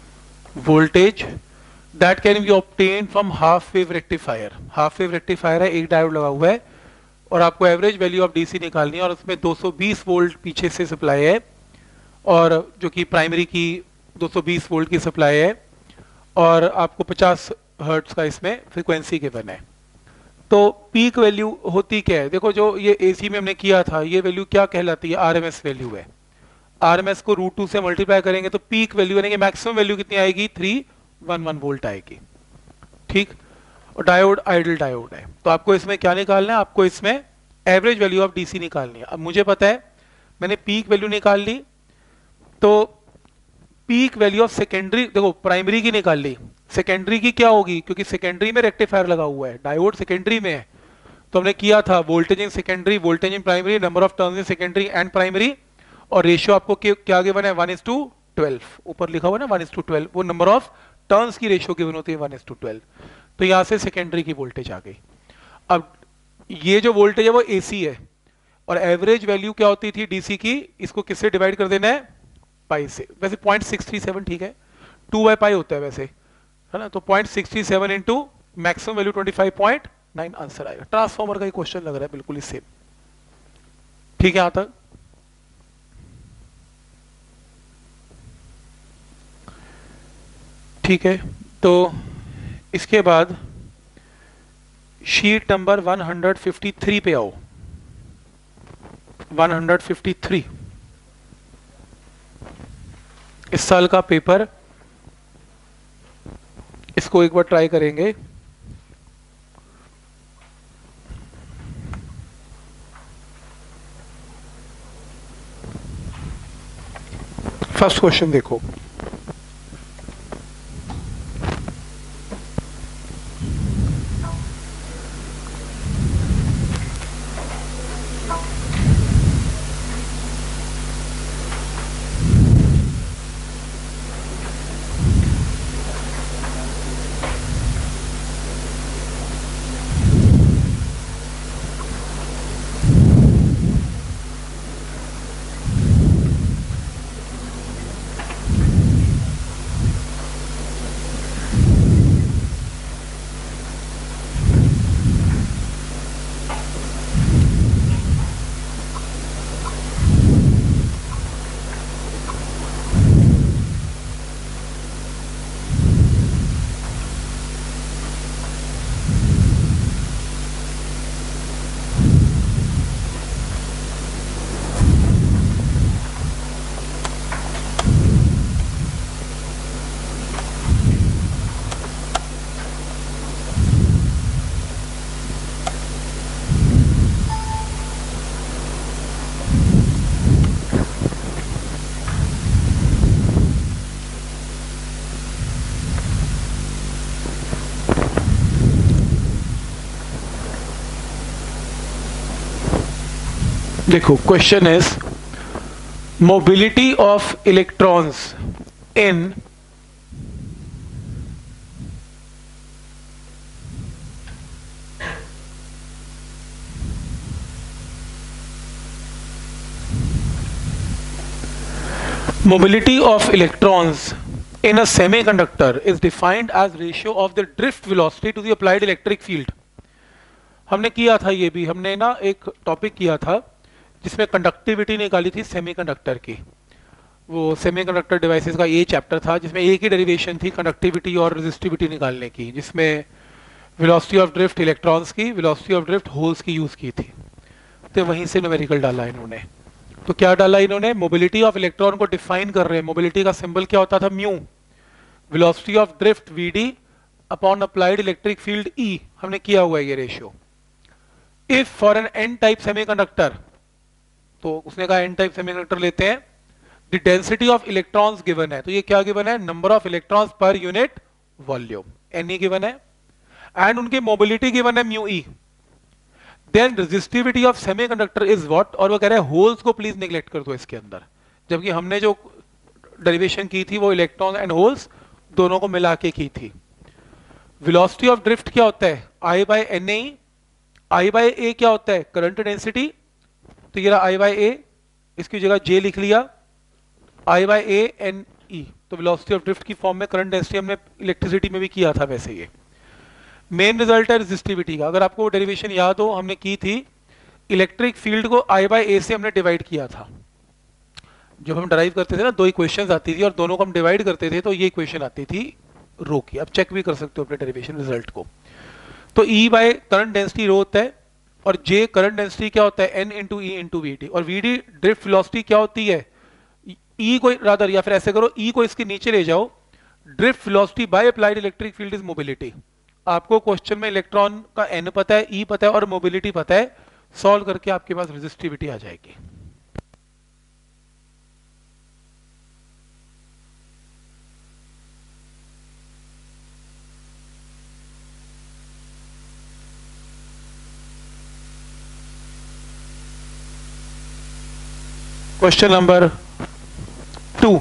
voltage that can be obtained from half wave rectifier। Half wave rectifier है, एक डायोड लगा हुआ है और आपको एवरेज वैल्यू ऑफ डीसी निकालनी है, और उसमें दो सौ बीस वोल्ट पीछे से सप्लाई है, और जो कि प्राइमरी की दो सौ बीस वोल्ट की सप्लाई है, और आपको पचास हर्ट्ज का इसमें फ्रीक्वेंसी गिवन है। तो पीक वैल्यू होती क्या है, देखो जो ये एसी में हमने किया था, ये वैल्यू क्या कहलाती है, आरएमएस वैल्यू है। आरएमएस को रूट टू से मल्टीप्लाई करेंगे तो पीक वैल्यू यानी कि मैक्सिमम वैल्यू कितनी आएगी, थ्री वन वन वोल्ट आएगी। ठीक, और डायोड आइडल डायोड है। तो आपको इसमें क्या निकालना है, आपको इसमें एवरेज वैल्यू ऑफ डीसी निकालनी है। अब मुझे पता है मैंने पीक वैल्यू निकाल ली, तो पीक वैल्यू ऑफ सेकेंडरी, देखो प्राइमरी की निकाल ली, सेकेंडरी की क्या होगी, क्योंकि सेकेंडरी में रेक्टिफायर लगा हुआ है, डायोड सेकेंडरी में है, तो हमने किया था voltage in secondary, voltage in primary, number of turns in secondary and primary, और रेशियो आपको क्या गिवन है, वन इज टू ट्वेल्व, ऊपर लिखा हुआ ना वन इज टू ट्वेल्व, वो नंबर ऑफ टर्न्स की रेशियो गिवन होती है वन इज टू ट्वेल्व। तो यहां से सेकेंडरी की वोल्टेज आ गई। अब ये जो वोल्टेज है वो एसी है, और एवरेज वैल्यू क्या होती थी डीसी की, इसको किससे डिवाइड कर देना है, पाई से। वैसे पॉइंट सिक्स थ्री सेवन ठीक है, टू बाई पाई होता है वैसे, है ना, तो point six three seven into maximum value twenty five point nine answer आएगा। ट्रांसफॉर्मर का ही क्वेश्चन लग रहा है बिल्कुल ही सेम, ठीक है यहां तक। ठीक है, तो इसके बाद sheet number one hundred fifty three पे आओ, वन हंड्रेड फिफ्टी थ्री इस साल का पेपर, इसको एक बार ट्राई करेंगे। फर्स्ट क्वेश्चन देखो, देखो question is mobility of electrons in mobility of electrons in a semiconductor is defined as ratio of the drift velocity to the applied electric field। हमने किया था ये भी, हमने ना एक टॉपिक किया था जिसमें कंडक्टिविटी निकाली थी सेमीकंडक्टर की, वो सेमीकंडक्टर डिवाइसेस का ये चैप्टर था जिसमें एक ही डेरिवेशन थी कंडक्टिविटी और रेजिस्टिविटी निकालने की, जिसमें वेलोसिटी ऑफ ड्रिफ्ट इलेक्ट्रॉन्स की, वेलोसिटी ऑफ ड्रिफ्ट होल्स की यूज की थी। तो वहीं से न्यूमेरिकल डाला इन्होंने। तो क्या डाला इन्होंने, मोबिलिटी ऑफ इलेक्ट्रॉन को डिफाइन कर रहे हैं। मोबिलिटी का सिंबल क्या होता था, mu, velocity of drift VD upon applied electric field E, हमने किया हुआ है ये ratio. If for N N type semiconductor, तो उसने कहा एन टाइप सेमीकंडक्टर लेते हैं, the density of electrons given है, तो ये क्या गिवन है, number of electrons per unit volume, N E given है, एंड उनकी मोबिलिटी गिवन है mu E. Then resistivity of semiconductor is what, और वो कह रहे हैं होल्स को प्लीज निगलेक्ट कर दो इसके अंदर, जबकि हमने जो डेरिवेशन की थी वो इलेक्ट्रॉन एंड होल्स दोनों को मिला के की थी। वेलोसिटी ऑफ ड्रिफ्ट क्या होता है, I by N A, I by A क्या होता है, करंट डेंसिटी, तो ये रहा आई बाय ए, इसकी जगह जे लिख लिया, आई बाय ए एन ई, तो वेलोसिटी ऑफ ड्रिफ्ट की फॉर्म में करंट डेंसिटी हमने इलेक्ट्रिसिटी में भी किया था वैसे। ये मेन रिजल्ट है रेजिस्टिविटी का। अगर आपको डेरिवेशन याद हो, हमने की थी इलेक्ट्रिक फील्ड को आई बाय ए से हमने डिवाइड किया था। जब हम ड्राइव करते थे ना, दो इक्वेशंस आती थी और दोनों को हम डिवाइड करते थे, तो ये इक्वेशन आती थी रो की। अब चेक भी कर सकते हो अपने डेरिवेशन रिजल्ट को। तो E by current density rho होता है, और जे करंट डेंसिटी क्या होता है, N into E into V D, और वी डी ड्रिफ्ट वेलोसिटी क्या होती है, ई को रादर, या फिर ऐसे करो, ई को इसके नीचे ले जाओ, drift velocity by applied electric field is mobility, आपको क्वेश्चन में इलेक्ट्रॉन का एन पता है, ई पता है और मोबिलिटी पता है, सॉल्व करके आपके पास रेजिस्टिविटी आ जाएगी। Question number two,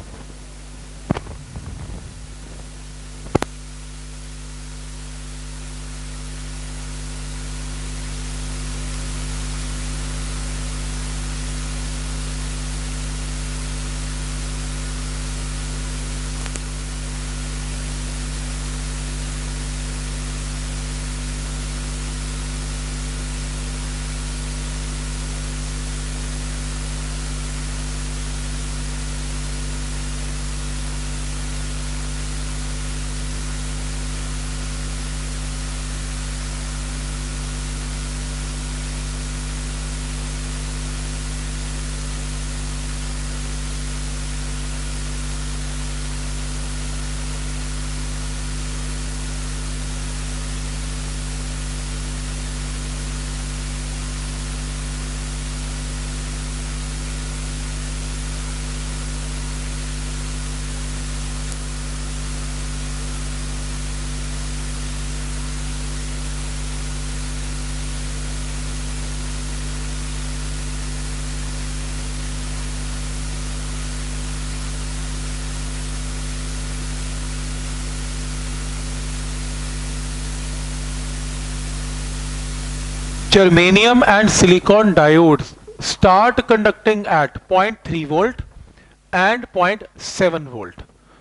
germanium and silicon diodes start conducting at zero point three volt and zero point seven volt।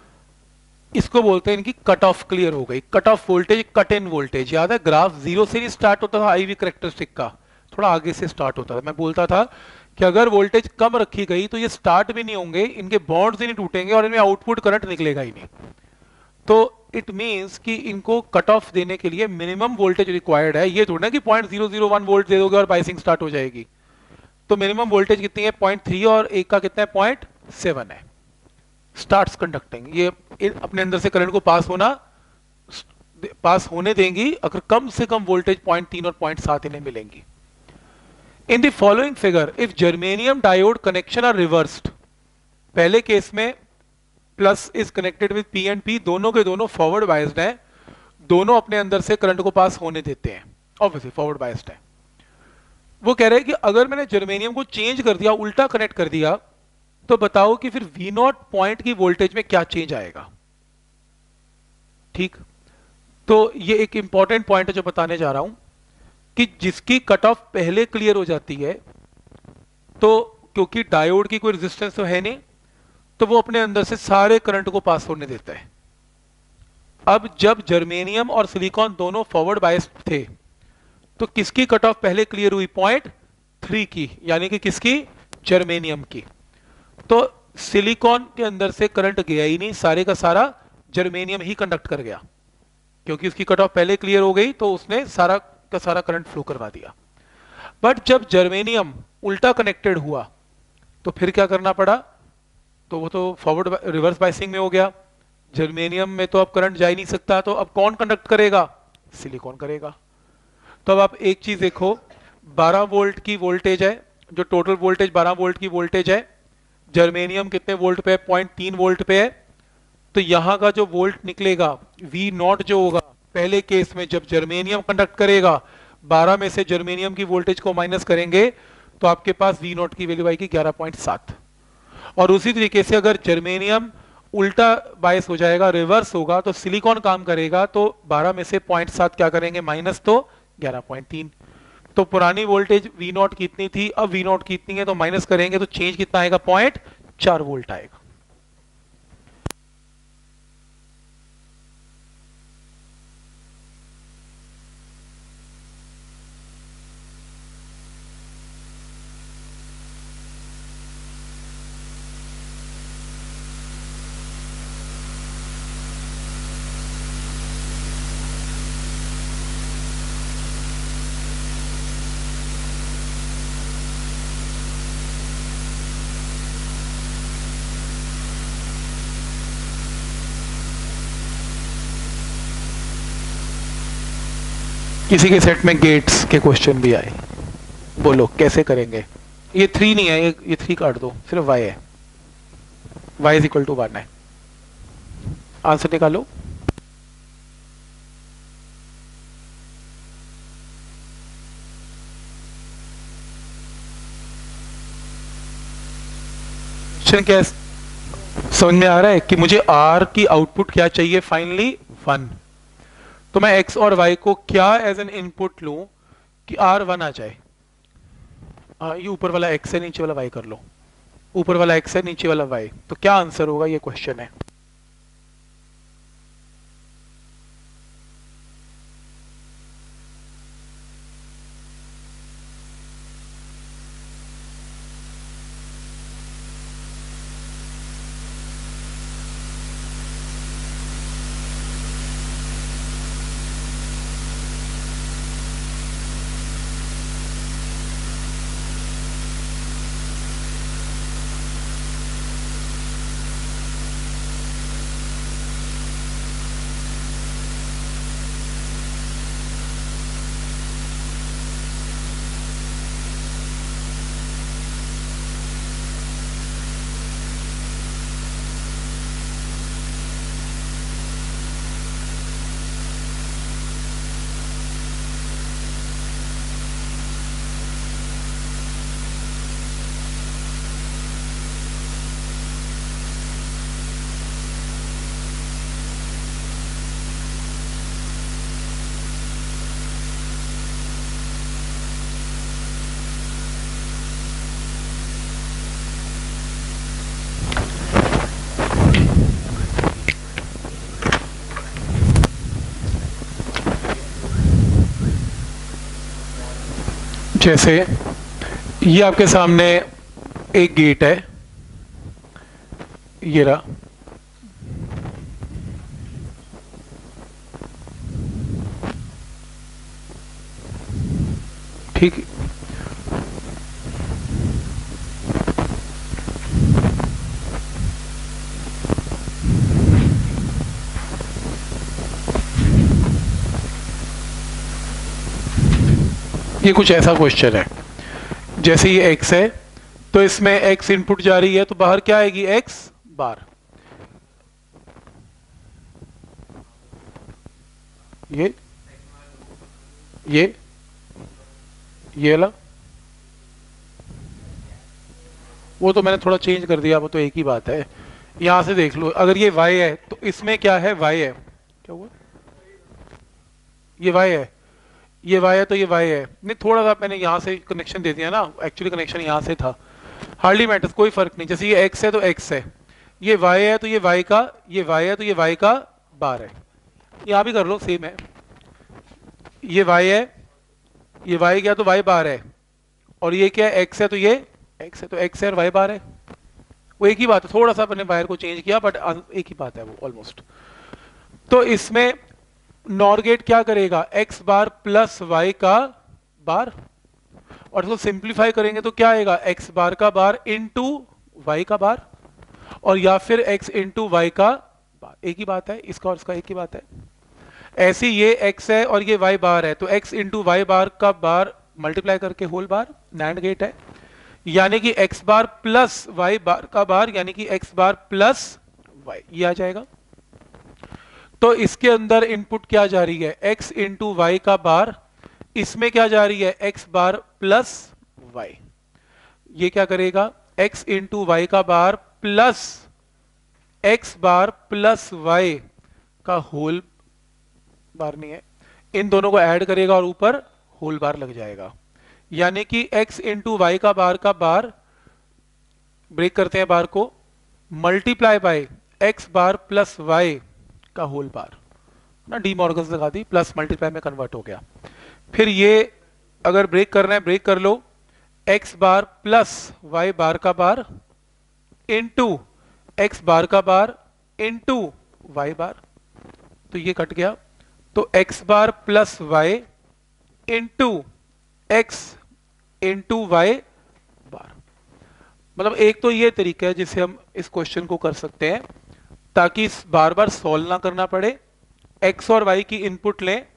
इसको बोलते हैं इनकी कट ऑफ क्लियर हो गई। Cut off voltage cut in voltage, याद है ग्राफ जीरो से नहीं स्टार्ट होता था आईवी करेक्टरिस्टिक का, थोड़ा आगे से स्टार्ट होता था। मैं बोलता था कि अगर वोल्टेज कम रखी गई तो ये स्टार्ट भी नहीं होंगे, इनके बॉन्ड्स ही नहीं टूटेंगे और इनमें आउटपुट करंट निकलेगा ही नहीं। तो इट मींस कि इनको कट ऑफ देने के लिए मिनिमम वोल्टेज रिक्वायर्ड है। ये थोड़ा ना कि point zero zero one volt दे दोगे और बाइसिंग स्टार्ट हो जाएगी। तो मिनिमम वोल्टेज कितनी है, पॉइंट थ्री, और एक का कितना है, पॉइंट सेवन है। स्टार्ट्स कंडक्टिंग, ये अपने अंदर से करंट को पास होना पास होने देंगी अगर कम से कम वोल्टेज पॉइंट तीन और पॉइंट सात इन्हें मिलेंगी। In the following figure if germanium diode connection are reversed, पहले केस में plus is connected with P and P, दोनों के दोनों फॉरवर्ड बायस्ड है, दोनों अपने अंदर से करंट को पास होने देते हैं, ऑब्वियसली फॉरवर्ड बायस्ड है। वो कह रहे हैं कि अगर मैंने जर्मेनियम को चेंज कर दिया, उल्टा कनेक्ट कर दिया, तो बताओ कि फिर वी नॉट पॉइंट की वोल्टेज में क्या चेंज आएगा। ठीक, तो ये एक इंपॉर्टेंट पॉइंट है जो बताने जा रहा हूं कि जिसकी कट ऑफ पहले क्लियर हो जाती है, तो क्योंकि डायोड की कोई रेजिस्टेंस तो है नहीं, तो वो अपने अंदर से सारे करंट को पास होने देता है। अब जब जर्मेनियम और सिलिकॉन दोनों फॉरवर्ड बायस्ड थे, तो किसकी कट ऑफ पहले क्लियर हुई, पॉइंट थ्री की, यानी कि किसकी, जर्मेनियम की। तो सिलिकॉन के अंदर से करंट गया ही नहीं, सारे का सारा जर्मेनियम ही कंडक्ट कर गया, क्योंकि उसकी कट ऑफ पहले क्लियर हो गई, तो उसने सारा का सारा करंट फ्लो करवा दिया। बट जब जर्मेनियम उल्टा कनेक्टेड हुआ, तो फिर क्या करना पड़ा, तो वो तो फॉरवर्ड रिवर्स बाइसिंग में हो गया। जर्मेनियम में तो अब करंट जा ही नहीं सकता, तो अब कौन कंडक्ट करेगा, सिलिकॉन करेगा। तो अब आप एक चीज देखो, बारह वोल्ट की वोल्टेज है, जो टोटल वोल्टेज बारह वोल्ट की वोल्टेज है, जर्मेनियम कितने वोल्ट पे है, पॉइंट तीन वोल्ट पे है। तो यहां का जो वोल्ट निकलेगा वी नॉट जो होगा, पहले केस में जब जर्मेनियम कंडक्ट करेगा, बारह में से जर्मेनियम की वोल्टेज को माइनस करेंगे, तो आपके पास वी नॉट की वैल्यू आएगी ग्यारह पॉइंट सात। और उसी तरीके से अगर जर्मेनियम उल्टा बायस हो जाएगा, रिवर्स होगा, तो सिलिकॉन काम करेगा, तो बारह में से पॉइंट सात क्या करेंगे, माइनस, तो ग्यारह पॉइंट तीन। तो पुरानी वोल्टेज वी नॉट कितनी थी, अब वी नॉट कितनी है, तो माइनस करेंगे तो चेंज कितना आएगा, पॉइंट चार वोल्ट आएगा। किसी के सेट में गेट्स के क्वेश्चन भी आए, बोलो कैसे करेंगे। ये थ्री नहीं है, ये ये थ्री काट दो, सिर्फ वाई है, Y is equal to one है। आंसर निकालो। क्वेश्चन क्या है, समझ में आ रहा है कि मुझे आर की आउटपुट क्या चाहिए फाइनली, वन। तो मैं एक्स और वाई को क्या एज एन इनपुट लूं कि आर वन आ जाए। आ, ये ऊपर वाला एक्स है, नीचे वाला वाई कर लो, ऊपर वाला एक्स है, नीचे वाला वाई, तो क्या आंसर होगा, ये क्वेश्चन है। जैसे ये आपके सामने एक गेट है, ये रहा, ठीक। ये कुछ ऐसा क्वेश्चन है, जैसे ये x है तो इसमें x इनपुट जा रही है, तो बाहर क्या आएगी, x बार। ये ये ये वाला, वो तो मैंने थोड़ा चेंज कर दिया, वो तो एक ही बात है। यहां से देख लो, अगर ये y है तो इसमें क्या है, y है, क्या हुआ, ये y है, ये y है तो ये y है। नहीं, थोड़ा सा मैंने यहाँ से कनेक्शन दे दिया ना, एक्चुअली कनेक्शन यहाँ से था, हार्डली मैटर्स, कोई फर्क नहीं। जैसे ये x है तो x है, ये y है तो ये y का, ये y है तो ये y का बार है। यहाँ भी कर लो, सेम है, ये y है, ये y क्या तो y बार है, और ये क्या है, x है तो ये x है, तो x है और y बार है, वो एक ही बात है। थोड़ा सा मैंने बाहर को चेंज किया, बट एक ही बात है वो ऑलमोस्ट। तो इसमें नॉर गेट क्या करेगा, x बार प्लस y का बार, और इसको सिंप्लीफाई करेंगे तो क्या आएगा, x बार का बार इंटू वाई का बार, और या फिर x इंटू वाई का बार, एक ही बात है, इसका और इसका एक ही बात है। ऐसी ये x है और ये y बार है, तो x इंटू वाई बार का बार मल्टीप्लाई करके होल बार, नैंड गेट है, यानी कि x bar plus y bar का बार, यानी कि x बार प्लस y, ये आ जाएगा। तो इसके अंदर इनपुट क्या जा रही है, x इंटू वाई का बार, इसमें क्या जा रही है, x बार प्लस y, ये क्या करेगा, x इंटू वाई का bar plus x bar plus y का होल बार, नहीं है, इन दोनों को ऐड करेगा और ऊपर होल बार लग जाएगा, यानी कि x इंटू वाई का बार का बार, ब्रेक करते हैं बार को, multiply by x bar plus y का होल बार ना, डी मॉर्गन लगा दी, प्लस मल्टीप्लाई में कन्वर्ट हो गया। फिर ये अगर ब्रेक करना है ब्रेक कर लो, x bar plus y bar का बार इंटू x बार का बार इंटू y बार, तो ये कट गया, तो x bar plus y into X into Y bar. मतलब एक तो ये तरीका है जिससे हम इस क्वेश्चन को कर सकते हैं, ताकि बार बार सॉल्व ना करना पड़े, x और y की इनपुट लें,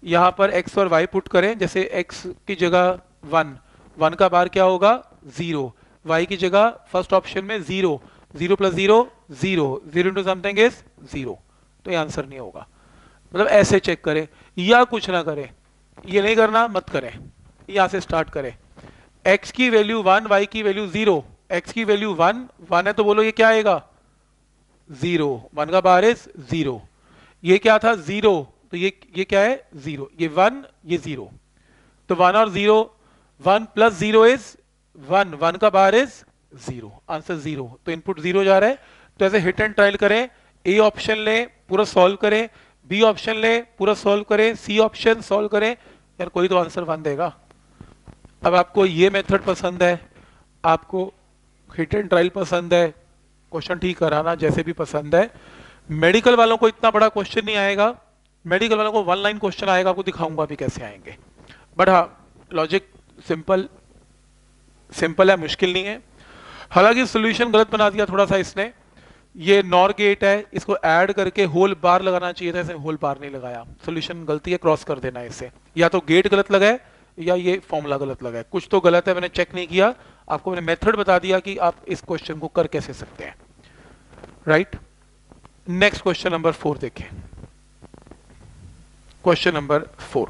यहाँ पर x और y पुट करें, जैसे x की जगह वन, वन का बार क्या होगा जीरो, y की जगह फर्स्ट ऑप्शन में zero, zero plus zero zero, zero into something is zero, तो ये आंसर नहीं होगा। मतलब ऐसे चेक करें या कुछ ना करें, ये नहीं करना मत करें, यहां से स्टार्ट करें। x की वैल्यू वन, y की वैल्यू जीरो, x की वैल्यू वन, वन है तो बोलो ये क्या आएगा जीरो, वन का बार इज जीरो, ये क्या था जीरो, तो ये ये क्या है जीरो, ये वन ये जीरो, तो वन और zero, one plus zero is one, one का bar is zero, answer zero, तो इनपुट जीरो जा रहा है। तो ऐसे हिट एंड ट्रायल करें, ए ऑप्शन ले पूरा सॉल्व करें, बी ऑप्शन ले पूरा सॉल्व करें, सी ऑप्शन सॉल्व करें, यार कोई तो आंसर वन देगा। अब आपको ये मेथड पसंद है, आपको हिट एंड ट्रायल पसंद है, क्वेश्चन ठीक कराना जैसे भी पसंद है। मेडिकल वालों को इतना बड़ा क्वेश्चन नहीं आएगा, मेडिकल वालों को वन लाइन क्वेश्चन आएगा, आपको दिखाऊंगा भी कैसे आएंगे, बट हाँ लॉजिक सिंपल सिंपल है, मुश्किल नहीं है। हालांकि सोल्यूशन गलत बना दिया थोड़ा सा इसने, ये नॉर गेट है, इसको ऐड करके होल बार लगाना चाहिए था, इसे होल बार नहीं लगाया, सोल्यूशन गलती है, क्रॉस कर देना है इसे, या तो गेट गलत लगा है या ये फॉर्मूला गलत लगा है, कुछ तो गलत है, मैंने चेक नहीं किया, आपको मैंने मेथड बता दिया कि आप इस क्वेश्चन को कर कैसे सकते हैं, right. Next question number four देखें, question number four,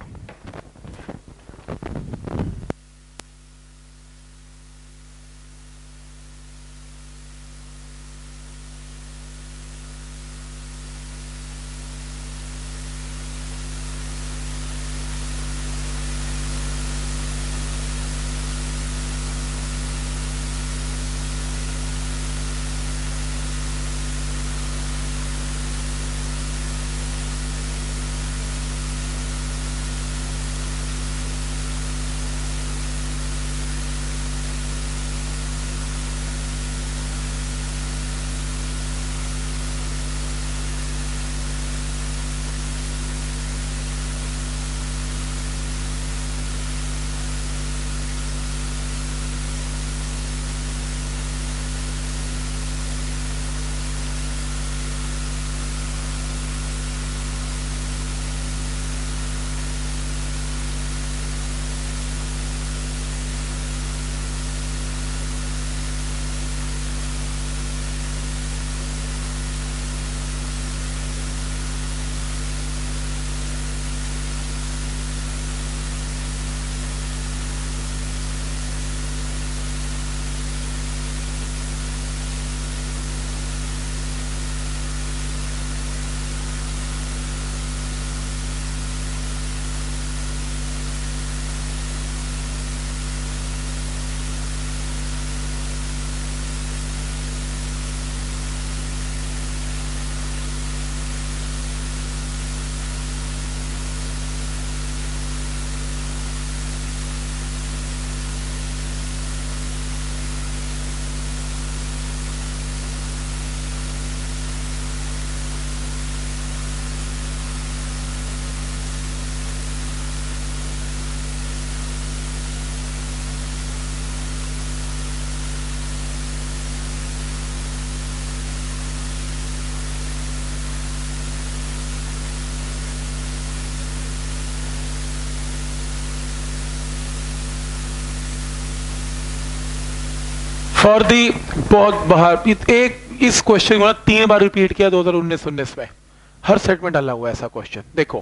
for the बहुत बाहर एक इस क्वेश्चन को तीन बार रिपीट किया दो हजार उन्नीस उन्नीस में, हर सेट में डाला हुआ है ऐसा क्वेश्चन। देखो,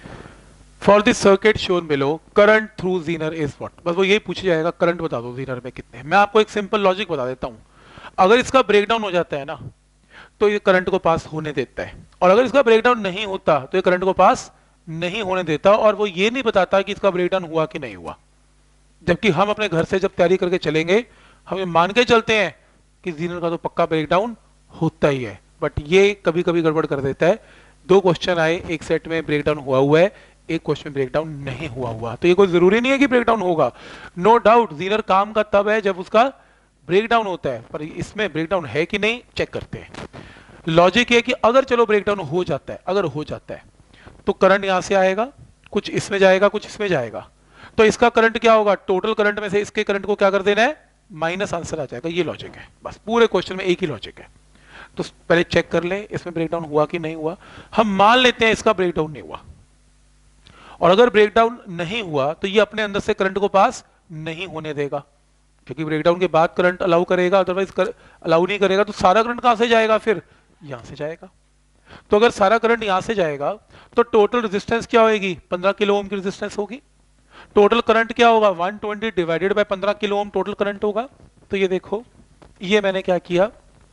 for this circuit shown below current through zener is what, बस वो यही पूछा जाएगा, करंट बता दो जीनर में कितने। मैं आपको एक सिंपल लॉजिक बता देता हूं, अगर इसका ब्रेकडाउन हो जाता है ना तो ये करंट को पास होने देता है, और अगर इसका ब्रेकडाउन नहीं होता तो ये करंट को पास नहीं होने देता, और वो ये नहीं बताता कि इसका ब्रेकडाउन हुआ कि नहीं हुआ। जबकि हम अपने घर से जब तैयारी करके चलेंगे हम ये मान के चलते हैं कि जीनर का तो पक्का ब्रेकडाउन होता ही है, बट ये कभी कभी गड़बड़ कर देता है। दो क्वेश्चन आए, एक सेट में ब्रेकडाउन हुआ हुआ है, एक क्वेश्चन में ब्रेकडाउन नहीं हुआ हुआ, तो ये कोई जरूरी नहीं है कि ब्रेकडाउन होगा। नो डाउट जीनर काम का तब है जब उसका ब्रेकडाउन होता है, पर इसमें ब्रेकडाउन है कि नहीं चेक करते हैं। लॉजिक है कि अगर चलो ब्रेकडाउन हो जाता है, अगर हो जाता है तो करंट यहां से आएगा, कुछ इसमें जाएगा, कुछ इसमें जाएगा, तो इसका करंट क्या होगा, टोटल करंट में से इसके करंट को क्या कर देना है, माइनस आंसर आ जाएगा। ये लॉजिक है, बस पूरे क्वेश्चन में एक ही लॉजिक है। तो पहले चेक कर ले इसमें ब्रेकडाउन हुआ कि नहीं हुआ। हम मान लेते हैं इसका ब्रेकडाउन नहीं हुआ, और अगर ब्रेकडाउन नहीं हुआ तो ये अपने अंदर से करंट को पास नहीं होने देगा, क्योंकि ब्रेकडाउन के बाद करंट अलाउ करेगा, अदरवाइज कर, अलाउ नहीं करेगा तो सारा करंट कहां से जाएगा, फिर यहां से जाएगा। तो अगर सारा करंट यहां से जाएगा तो टोटल रेजिस्टेंस क्या होगी, पंद्रह किलो ओम की रेजिस्टेंस होगी। टोटल करंट क्या होगा, वन ट्वेंटी डिवाइडेड बाय पंद्रह किलो ओम टोटल करंट होगा। तो ये देखो, ये मैंने क्या किया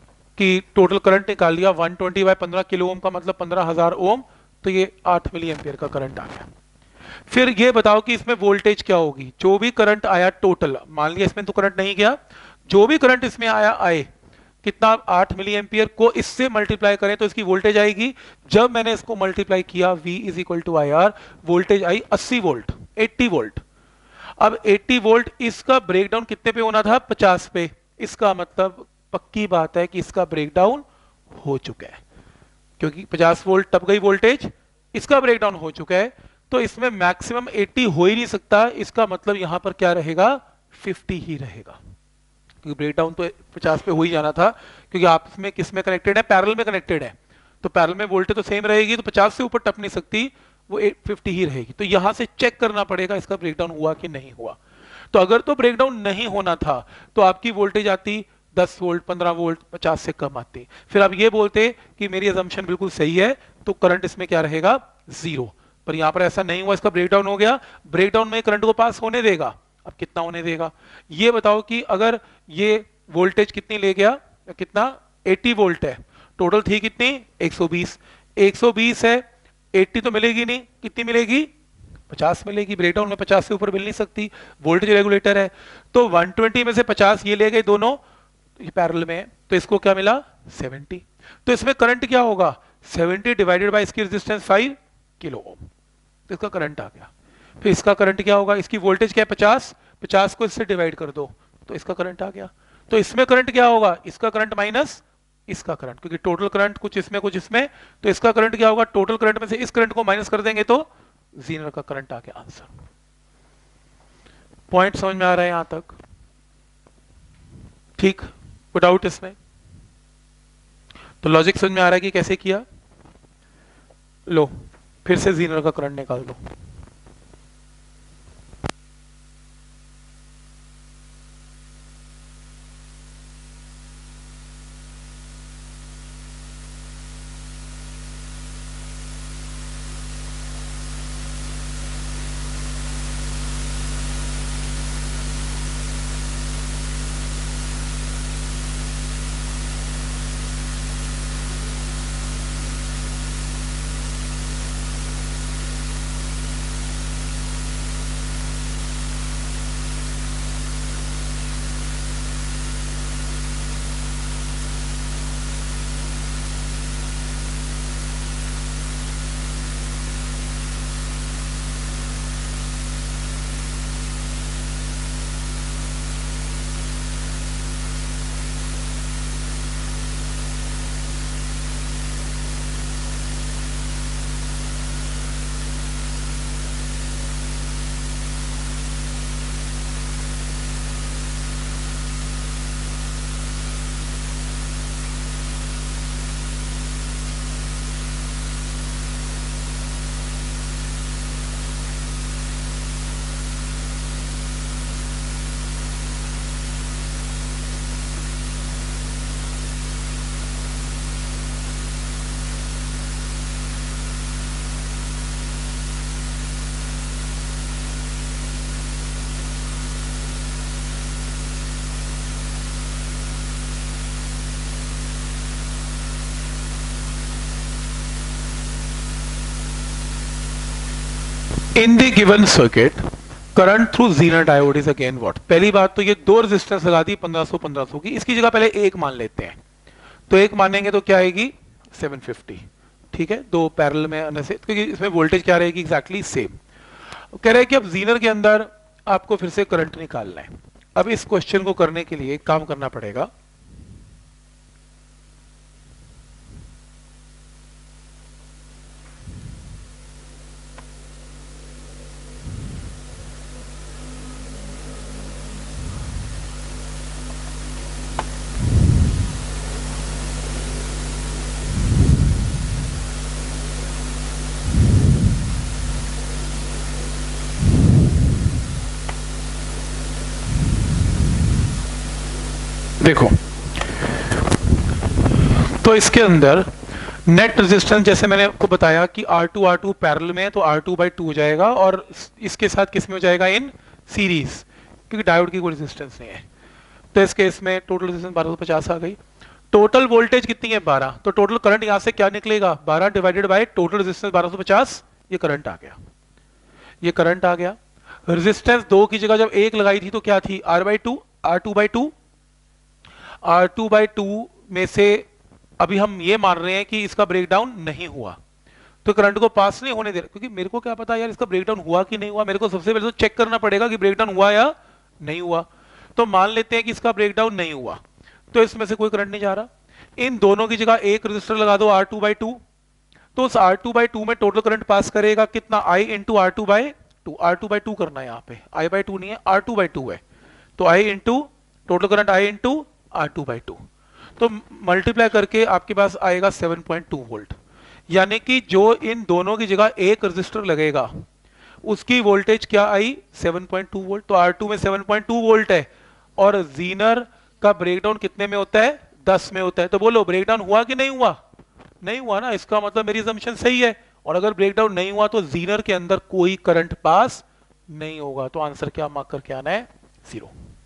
कि टोटल करंट निकाल लिया, वन ट्वेंटी बाय पंद्रह किलो ओम का मतलब पंद्रह हजार ओम, तो ये आठ मिली एम्पियर का करंट आ गया। फिर ये बताओ कि इसमें वोल्टेज क्या होगी, जो भी करंट आया टोटल, मान लिया इसमें तो करंट नहीं गया, जो भी करंट इसमें आया आए, कितना, आठ मिली एम्पियर को इससे मल्टीप्लाई करें तो इसकी वोल्टेज आएगी। जब मैंने इसको मल्टीप्लाई किया V is equal to I R, voltage आई अस्सी वोल्ट, अस्सी वोल्ट। अब अस्सी वोल्ट, इसका ब्रेकडाउन कितने पे होना था, पचास पे। इसका मतलब पक्की बात है कि इसका ब्रेकडाउन हो चुका है, क्योंकि पचास वोल्ट तब गई वोल्टेज, इसका ब्रेकडाउन हो चुका है, तो इसमें मैक्सिमम अस्सी हो ही नहीं सकता। इसका मतलब यहां पर क्या रहेगा, पचास ही रहेगा, क्योंकि ब्रेकडाउन तो पचास पे हो ही जाना था, क्योंकि आपस में किस में कनेक्टेड है, पैरेलल में कनेक्टेड है, तो पैरेलल में वोल्टेज तो सेम रहेगी, तो पचास से ऊपर टप नहीं सकती, वो पचास ही रहेगी। तो यहां से चेक करना पड़ेगा इसका ब्रेकडाउन हुआ कि नहीं हुआ। तो अगर तो ब्रेकडाउन नहीं होना था तो आपकी वोल्टेज आती दस वोल्ट, पंद्रह वोल्ट, पचास से कम आती। फिर आप ये बोलते कि मेरी अजम्पशन बिल्कुल सही है, तो करंट इसमें क्या रहेगा, जीरो। पर यहां पर ऐसा नहीं हुआ, इसका ब्रेकडाउन हो गया। ब्रेकडाउन में करंट को पास होने देगा, अब कितना होने देगा, ये बताओ कि अगर ये वोल्टेज कितनी ले गया, कितना, अस्सी वोल्ट है, टोटल थी कितनी, एक सौ बीस, एक सौ बीस है, अस्सी तो मिलेगी नहीं, कितनी मिलेगी, पचास मिलेगी। ब्रेकडाउन में पचास से ऊपर मिल नहीं सकती, वोल्टेज रेगुलेटर है। तो एक सौ बीस में से पचास ये ले गए दोनों, ये पैरेलल में है, तो इसको क्या मिला, सत्तर। तो इसमें करंट क्या होगा, सत्तर डिवाइडेड बाय इसकी रेजिस्टेंस फाइव किलो ओम, तो इसका करंट आ गया। फिर इसका करंट क्या होगा, इसकी वोल्टेज क्या है पचास, पचास को इससे डिवाइड कर दो, तो इसका करंट आ गया। तो इसमें करंट क्या होगा, इसका करंट माइनस इसका करंट, क्योंकि टोटल करंट कुछ इसमें कुछ इसमें, तो इसका करंट क्या होगा, टोटल करंट में से इस करंट को माइनस कर देंगे तो जीनर का करंट आ गया आंसर। पॉइंट समझ में आ रहा है यहां तक, ठीक, कोई डाउट इसमें, तो लॉजिक समझ में आ रहा है कि कैसे किया। लो फिर से जीनर का करंट निकाल दो। In the given circuit current through zener diode is again what. पहली बात तो ये दो रेजिस्टेंस लगा दी पंद्रह सौ पंद्रह सौ की, इसकी जगह पहले एक मान लेते हैं, तो एक मानेंगे तो क्या आएगी सात सौ पचास, ठीक है, दो पैरेलल में आने से, क्योंकि इसमें वोल्टेज क्या रहेगी एग्जैक्टली सेम। कह रहे हैं कि अब जीनर के अंदर आपको फिर से करंट निकालना है। अब इस क्वेश्चन को करने के लिए एक काम करना पड़ेगा, देखो, तो इसके अंदर नेट रेजिस्टेंस जैसे मैंने आपको बताया कि R two R two parallel में है, तो आर टू बाई टू हो जाएगा, और इसके साथ किस में हो जाएगा, इन सीरीज, क्योंकि डायोड की कोई रेजिस्टेंस नहीं है। तो इस केस में टोटल रेजिस्टेंस बारह सौ पचास आ गई। टोटल वोल्टेज कितनी है, बारह, तो टोटल करंट यहां से क्या निकलेगा, बारह डिवाइडेड बाय टोटल रेजिस्टेंस बारह सौ पचास, ये करंट आ गया, ये करंट आ गया। रेजिस्टेंस दो की जगह जब एक लगाई थी तो क्या थी, R by two, R two by two, R two by two में से अभी हम ये मान रहे हैं कि इसका ब्रेकडाउन नहीं हुआ, तो करंट को पास नहीं होने दे रहा, क्योंकि मेरे को क्या पता यार इसका ब्रेकडाउन हुआ कि नहीं हुआ, मेरे को सबसे पहले तो चेक करना पड़ेगा कि ब्रेकडाउन हुआ या नहीं हुआ। तो मान लेते हैं कि इसका ब्रेकडाउन नहीं हुआ, तो इसमें से कोई करंट नहीं जा रहा। इन दोनों की जगह एक रजिस्टर लगा दो आर टू बाई टू, तो उस आर टू बाई टू में टोटल करंट पास करेगा कितना, I into R two by two, R two by two करना है यहाँ पे, आई बाई टू नहीं है, आर टू बाई टू है, तो I into total current I into R two by two, तो मल्टीप्लाई करके आपके पास आएगा सेवन पॉइंट टू वोल्ट। यानी कि जो इन दोनों की जगह एक रजिस्टर लगेगा उसकी वोल्टेज क्या आई, सेवन पॉइंट टू वोल्ट। तो आर टू में सेवन पॉइंट टू वोल्ट है, और जीनर का ब्रेकडाउन कितने में होता है, दस में होता है। तो बोलो ब्रेकडाउन हुआ कि नहीं हुआ, नहीं हुआ ना, इसका मतलब मेरी असम्पशन सही है। और अगर ब्रेकडाउन नहीं हुआ तो जीनर के अंदर कोई करंट पास नहीं होगा, तो आंसर क्या मार्क करके आना है, जीरो।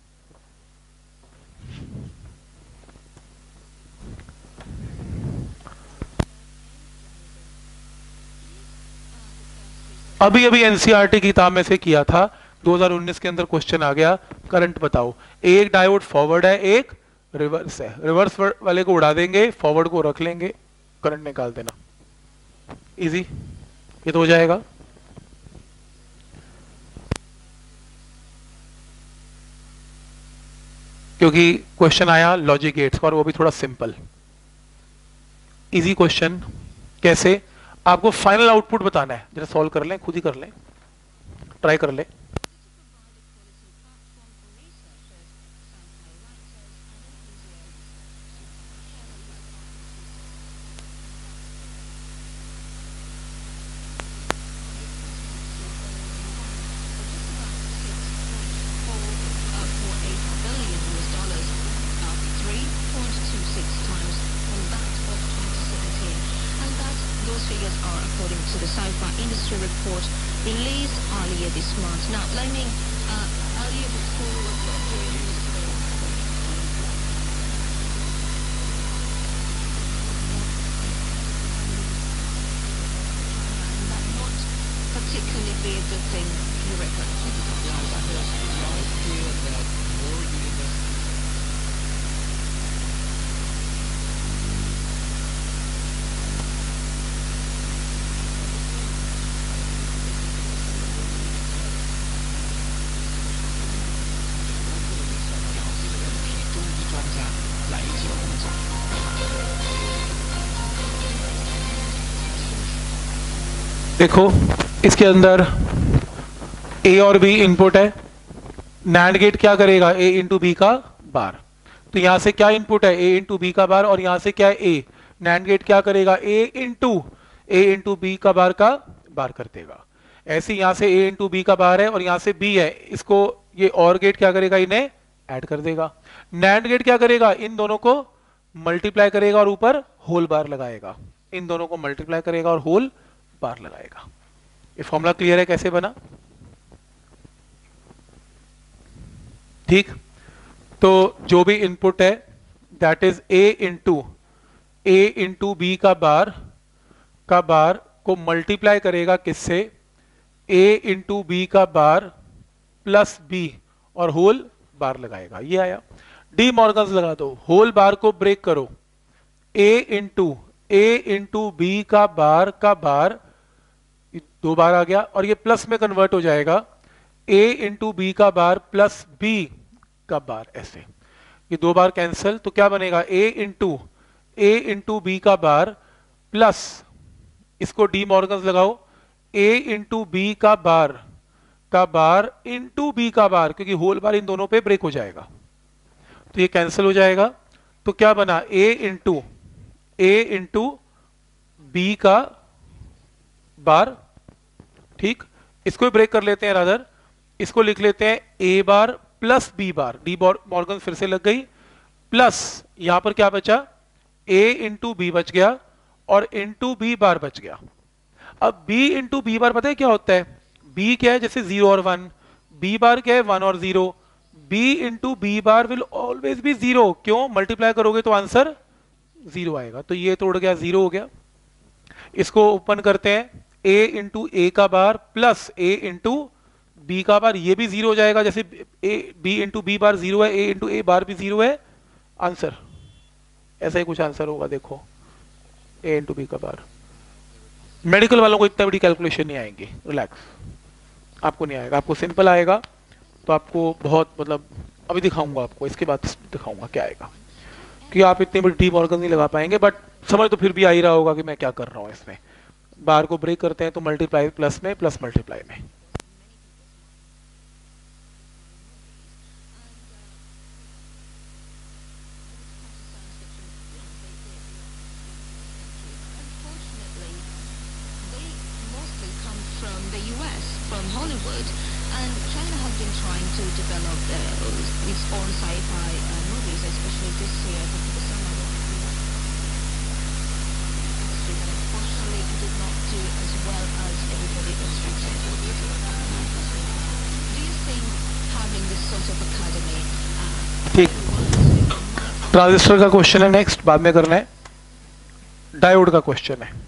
अभी अभी एनसीईआरटी की किताब में से किया था, दो हज़ार उन्नीस के अंदर क्वेश्चन आ गया, करंट बताओ, एक डायोड फॉरवर्ड है, एक रिवर्स है, रिवर्स वाले को उड़ा देंगे, फॉरवर्ड को रख लेंगे, करंट निकाल देना, इजी, ये तो हो जाएगा। क्योंकि क्वेश्चन आया लॉजिक गेट्स का, और वो भी थोड़ा सिंपल, इजी क्वेश्चन। कैसे, आपको फाइनल आउटपुट बताना है, जरा सॉल्व कर लें, खुद ही कर लें, ट्राई कर लें। देखो इसके अंदर ए और बी इनपुट है, नैंड गेट क्या करेगा, ए इंटू बी का बार, तो यहां से क्या इनपुट है, ए इंटू बी का बार, और यहां से क्या है ए, नैंड गेट क्या करेगा, A into A into B का बार का बार कर देगा। ऐसे यहां से ए इंटू बी का बार है और यहां से बी है, इसको ये और गेट क्या करेगा, इन्हें ऐड कर देगा। नैंड गेट क्या करेगा, इन दोनों को मल्टीप्लाई करेगा और ऊपर होल बार लगाएगा, इन दोनों को मल्टीप्लाई करेगा और होल बार लगाएगा। ये फॉर्मूला क्लियर है कैसे बना, ठीक। तो जो भी इनपुट है that is A into A into B का बार का बार को मल्टीप्लाई करेगा किससे, ए इंटू बी का बार प्लस बी और होल बार लगाएगा, ये आया। डी मॉर्गन्स लगा दो, होल बार को ब्रेक करो, A into A into B का बार का बार दो बार आ गया, और ये प्लस में कन्वर्ट हो जाएगा, ए इंटू बी का बार प्लस बी का बार, ऐसे ये दो बार कैंसिल, तो क्या बनेगा, A into A into B का बार प्लस, इसको डी मॉर्गन्स लगाओ, ए इंटू बी का बार का बार इंटू बी का बार, क्योंकि होल बार इन दोनों पे ब्रेक हो जाएगा, तो ये कैंसिल हो जाएगा। तो क्या बना, A into A into B का बार, ठीक। इसको ब्रेक कर लेते हैं रादर, इसको लिख लेते हैं A bar plus B bar, De Morgan फिर से लग गई, प्लस यहां पर क्या बचा, a इंटू बी बच गया और इंटू बी बार बच गया। अब b इंटू बी बार पता है क्या होता है, b क्या है, जैसे जीरो और वन, b बार क्या है, वन और zero, b into B bar will always be zero, क्यों, मल्टीप्लाई करोगे तो आंसर जीरो आएगा। तो ये तोड़ गया, जीरो हो गया। इसको ओपन करते हैं, a इंटू ए का bar plus a into B का बार, ये भी जीरो हो जाएगा, जैसे a b into B bar zero है, a इंटू ए बार भी जीरो है, आंसर ऐसा ही कुछ आंसर होगा। देखो a इंटू बी का बार, मेडिकल वालों को इतना बड़ी कैलकुलेशन नहीं आएंगी, रिलैक्स, आपको नहीं आएगा, आपको सिंपल आएगा। तो आपको बहुत मतलब अभी दिखाऊंगा आपको, इसके बाद दिखाऊंगा क्या आएगा, कि आप इतनी बड़ी डी मॉर्गन नहीं लगा पाएंगे, बट समझ तो फिर भी आ ही रहा होगा कि मैं क्या कर रहा हूँ इसमें। बार को ब्रेक करते हैं तो मल्टीप्लाई प्लस में, प्लस मल्टीप्लाई में। ठीक, ट्रांजिस्टर का क्वेश्चन है नेक्स्ट, बाद में करना है। डायोड का क्वेश्चन है।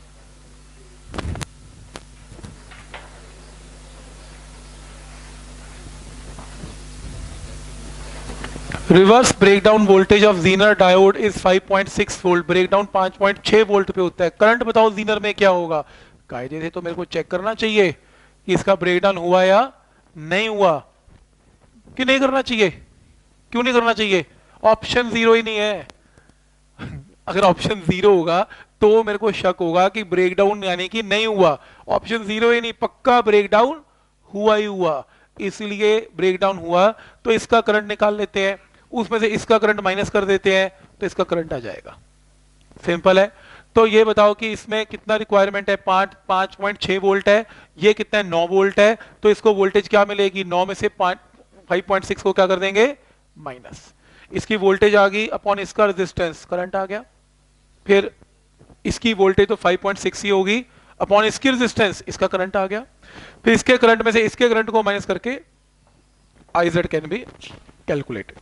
Reverse breakdown voltage of Zener diode is five point six volt, breakdown five point six volt पे होता है। करंट बताओ जीनर में क्या होगा। कायदे से तो मेरे को चेक करना चाहिए कि इसका ब्रेकडाउन हुआ या नहीं हुआ, कि नहीं करना चाहिए, क्यों नहीं करना चाहिए, ऑप्शन जीरो ही नहीं है। अगर ऑप्शन जीरो होगा तो मेरे को शक होगा कि ब्रेकडाउन यानी कि नहीं हुआ, ऑप्शन जीरो ही नहीं, पक्का ब्रेकडाउन हुआ ही हुआ, इसलिए ब्रेकडाउन हुआ तो इसका करंट निकाल लेते हैं, उसमें से इसका करंट माइनस कर देते हैं तो इसका करंट आ जाएगा। सिंपल है। तो ये बताओ कि इसमें कितना रिक्वायरमेंट है, पांच पांच पॉइंट छह वोल्ट है, ये कितना है, नौ वोल्ट है, तो इसको वोल्टेज क्या मिलेगी, नौ में से पांच फाइव पॉइंट सिक्स को क्या कर देंगे, माइनस, इसकी वोल्टेज आ गई अपॉन इसका रेजिस्टेंस, करंट आ गया। फिर इसकी वोल्टेज तो फाइव पॉइंट सिक्स ही होगी, अपॉन इसकी रेजिस्टेंस, इसका करंट आ गया। फिर इसके करंट में से इसके करंट को माइनस करके I Z can be calculated.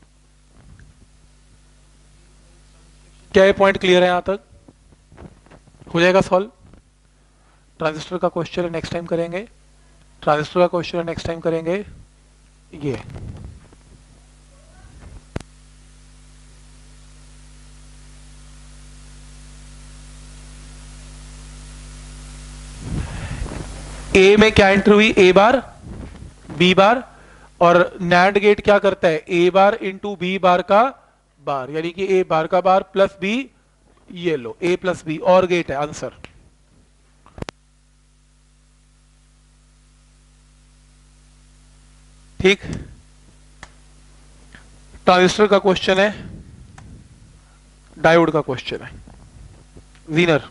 क्या ये पॉइंट क्लियर है, यहां तक हो जाएगा सॉल्व। ट्रांजिस्टर का क्वेश्चन है, नेक्स्ट टाइम करेंगे। ट्रांजिस्टर का क्वेश्चन है, नेक्स्ट टाइम करेंगे। ये ए में क्या एंट्री हुई, ए बार बी बार, और नैंड गेट क्या करता है, ए बार इंटू बी बार का बार, यानी कि ए बार का बार प्लस बी, ये लो ए प्लस बी, और गेट है आंसर। ठीक, ट्रांजिस्टर का क्वेश्चन है, डायोड का क्वेश्चन है, जीनर।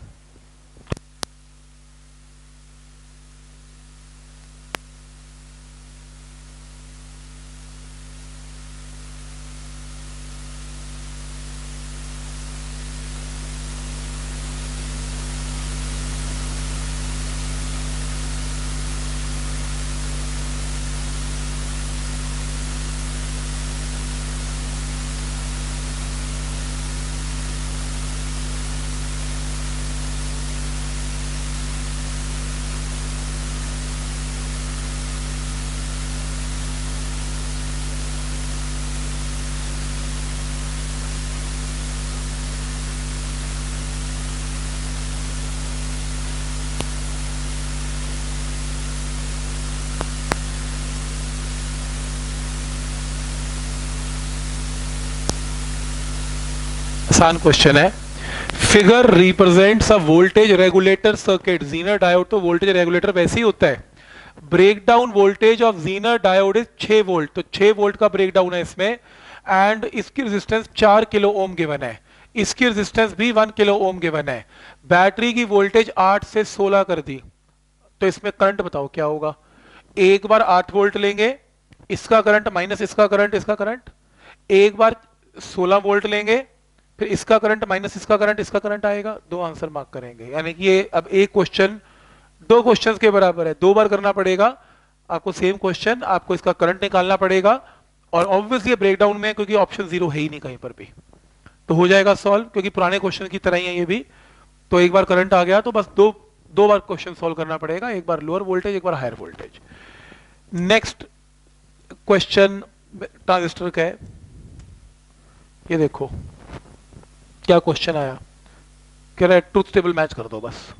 आसान क्वेश्चन है। Figure represents a voltage regulator circuit, Zener diode तो वोल्टेज रेगुलेटर वैसे ही होता है। Breakdown voltage of Zener diode is छह वोल्ट, तो छह वोल्ट का ब्रेकडाउन है इसमें, एंड इसकी रेजिस्टेंस चार किलो ओम गिवन है, इसकी रेजिस्टेंस भी वन किलो ओम गिवन है। बैटरी की वोल्टेज आठ से सोलह कर दी, तो इसमें करंट बताओ क्या होगा। एक बार आठ वोल्ट लेंगे, इसका करंट माइनस इसका करंट, इसका करंट, एक बार सोलह वोल्ट लेंगे, फिर इसका करंट माइनस इसका करंट, इसका करंट आएगा, दो आंसर मार्क करेंगे। यानी कि ये अब एक क्वेश्चन दो क्वेश्चंस के बराबर है, दो बार करना पड़ेगा आपको सेम क्वेश्चन, आपको इसका करंट निकालना पड़ेगा, और ऑब्वियसली ब्रेकडाउन में क्योंकि ऑप्शन जीरो है ही नहीं कहीं पर भी, तो हो जाएगा सॉल्व, क्योंकि पुराने क्वेश्चन की तरह ही है ये भी। तो एक बार करंट आ गया तो बस दो दो बार क्वेश्चन सॉल्व करना पड़ेगा, एक बार लोअर वोल्टेज, एक बार higher voltage. Next question transistor का है, ये देखो क्या क्वेश्चन आया, कह रहा है ट्रूथ टेबल मैच कर दो, बस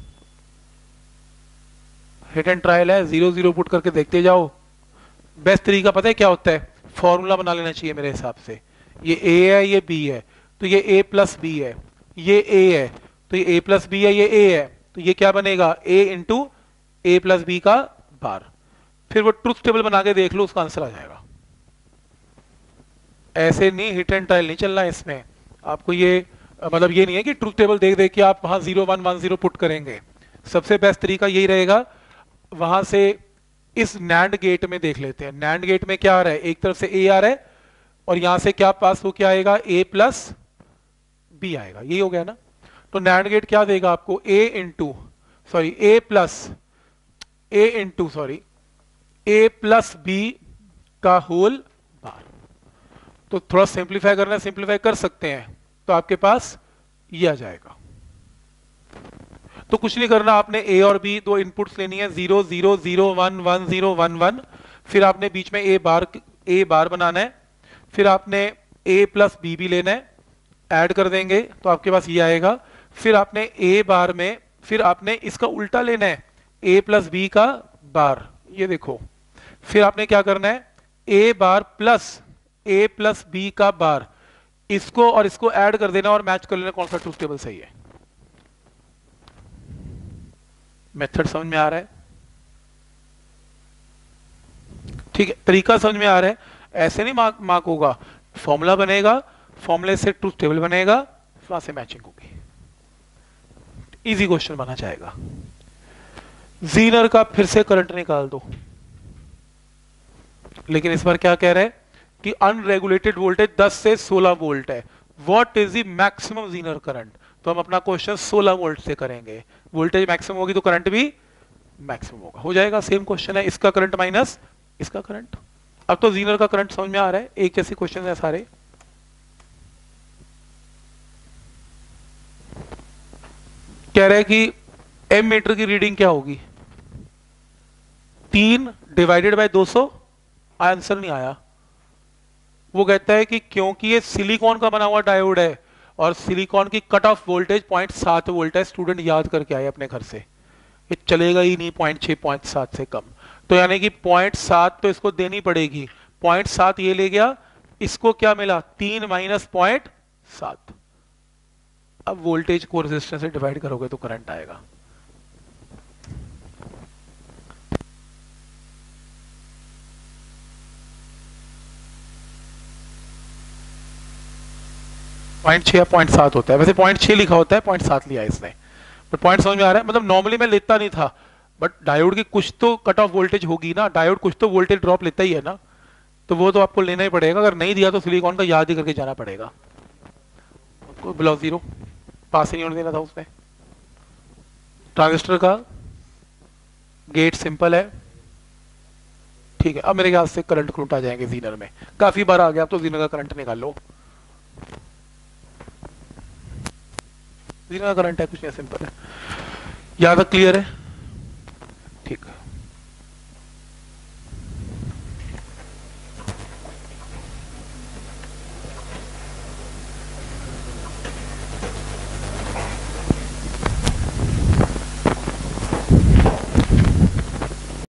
हिट एंड ट्रायल है, जीरो जीरो पुट करके देखते जाओ। बेस्ट तरीका पता है क्या होता है, फॉर्मूला बना लेना चाहिए मेरे हिसाब से। ये ए है, ये बी है, तो ये ए प्लस बी है, ये ए है, तो ये ए प्लस बी है, ये ए है, तो ये क्या बनेगा, A into A plus B का बार। फिर वो ट्रूथ टेबल बना के देख लो, उसका आंसर आ जाएगा। ऐसे नहीं, हिट एंड ट्रायल नहीं चलना है इसमें आपको। ये मतलब ये नहीं है कि ट्रूथ टेबल देख देख के आप वहां zero one one zero put करेंगे। सबसे बेस्ट तरीका यही रहेगा, वहां से इस नैंड गेट में देख लेते हैं। नैंड गेट में क्या आ रहा है, एक तरफ से ए आ रहा है और यहां से क्या पास हो क्या आएगा, ए प्लस बी आएगा, यही हो गया ना। तो नैंड गेट क्या देगा आपको, A into sorry A plus A into sorry A plus B का होल बार। तो थोड़ा सिंप्लीफाई करना है, सिंप्लीफाई कर सकते हैं, तो आपके पास ये आ जाएगा। तो कुछ नहीं करना, आपने ए और बी दो इनपुट्स लेनी है, zero zero zero one one zero one one, फिर आपने बीच में ए बार ए बार बनाना है, फिर आपने ए प्लस बी भी लेना है, ऐड कर देंगे तो आपके पास ये आएगा। फिर आपने ए बार में फिर आपने इसका उल्टा लेना है, ए प्लस बी का बार, ये देखो। फिर आपने क्या करना है, A bar plus A plus B का बार, इसको और इसको ऐड कर देना और मैच कर लेना कौन सा ट्रूथ टेबल सही है। मेथड समझ में आ रहा है, ठीक है, तरीका समझ में आ रहा है। ऐसे नहीं मार्क मार्क होगा, फॉर्मूला बनेगा, फॉर्मूले से ट्रूथ टेबल बनेगा, वहां से मैचिंग होगी, इजी क्वेश्चन बना जाएगा। जीनर का फिर से करंट निकाल दो, लेकिन इस बार क्या कह रहे हैं कि अनरेगुलेटेड वोल्टेज दस से सोलह वोल्ट है, what is the maximum Zener current. तो हम अपना क्वेश्चन सोलह वोल्ट से करेंगे, वोल्टेज मैक्सिमम होगी तो करंट भी मैक्सिमम होगा, हो जाएगा। सेम क्वेश्चन है, इसका करंट माइनस इसका करंट। अब तो जीनर का करंट समझ में आ रहा है, एक जैसे क्वेश्चन है सारे। कह रहे हैं कि एम मीटर की रीडिंग क्या होगी, तीन डिवाइडेड बाय दो सौ, आंसर नहीं आया। वो कहता है कि क्योंकि ये सिलिकॉन का बना हुआ डायोड है और सिलिकॉन की कट ऑफ वोल्टेज पॉइंट सात वोल्ट है, स्टूडेंट याद करके आए अपने घर से, ये चलेगा ही नहीं पॉइंट छह पॉइंट सात से कम। तो यानी कि पॉइंट सात तो इसको देनी पड़ेगी, पॉइंट सात ये ले गया, इसको क्या मिला, तीन माइनस पॉइंट सात। अब वोल्टेज को रेजिस्टेंस से डिवाइड करोगे तो करंट आएगा। पॉइंट छह या पॉइंट सात होता है, वैसे पॉइंट छह लिखा होता है, पॉइंट सात लिया है इसने, बट पॉइंट समझ में आ रहा है। मतलब नॉर्मली मैं लेता नहीं था, बट डायोड की कुछ तो कट ऑफ वोल्टेज होगी ना, डायोड कुछ तो वोल्टेज ड्रॉप लेता ही है ना, तो वो तो आपको लेना ही पड़ेगा। अगर नहीं दिया तो सिलिकॉन का याद ही करके जाना पड़ेगा। कोई बिलो जीरो पास ही नहीं होने देना था उसने। ट्रांजिस्टर का गेट सिंपल है, ठीक है। अब मेरे ख्याल से करंट करंट आ जाएंगे जीनर में, काफी बार आ गया, अब तो जीनर का करंट निकाल लो। जीनर का करंट है, कुछ नहीं, सिंपल है, याद क्लियर है, ठीक है।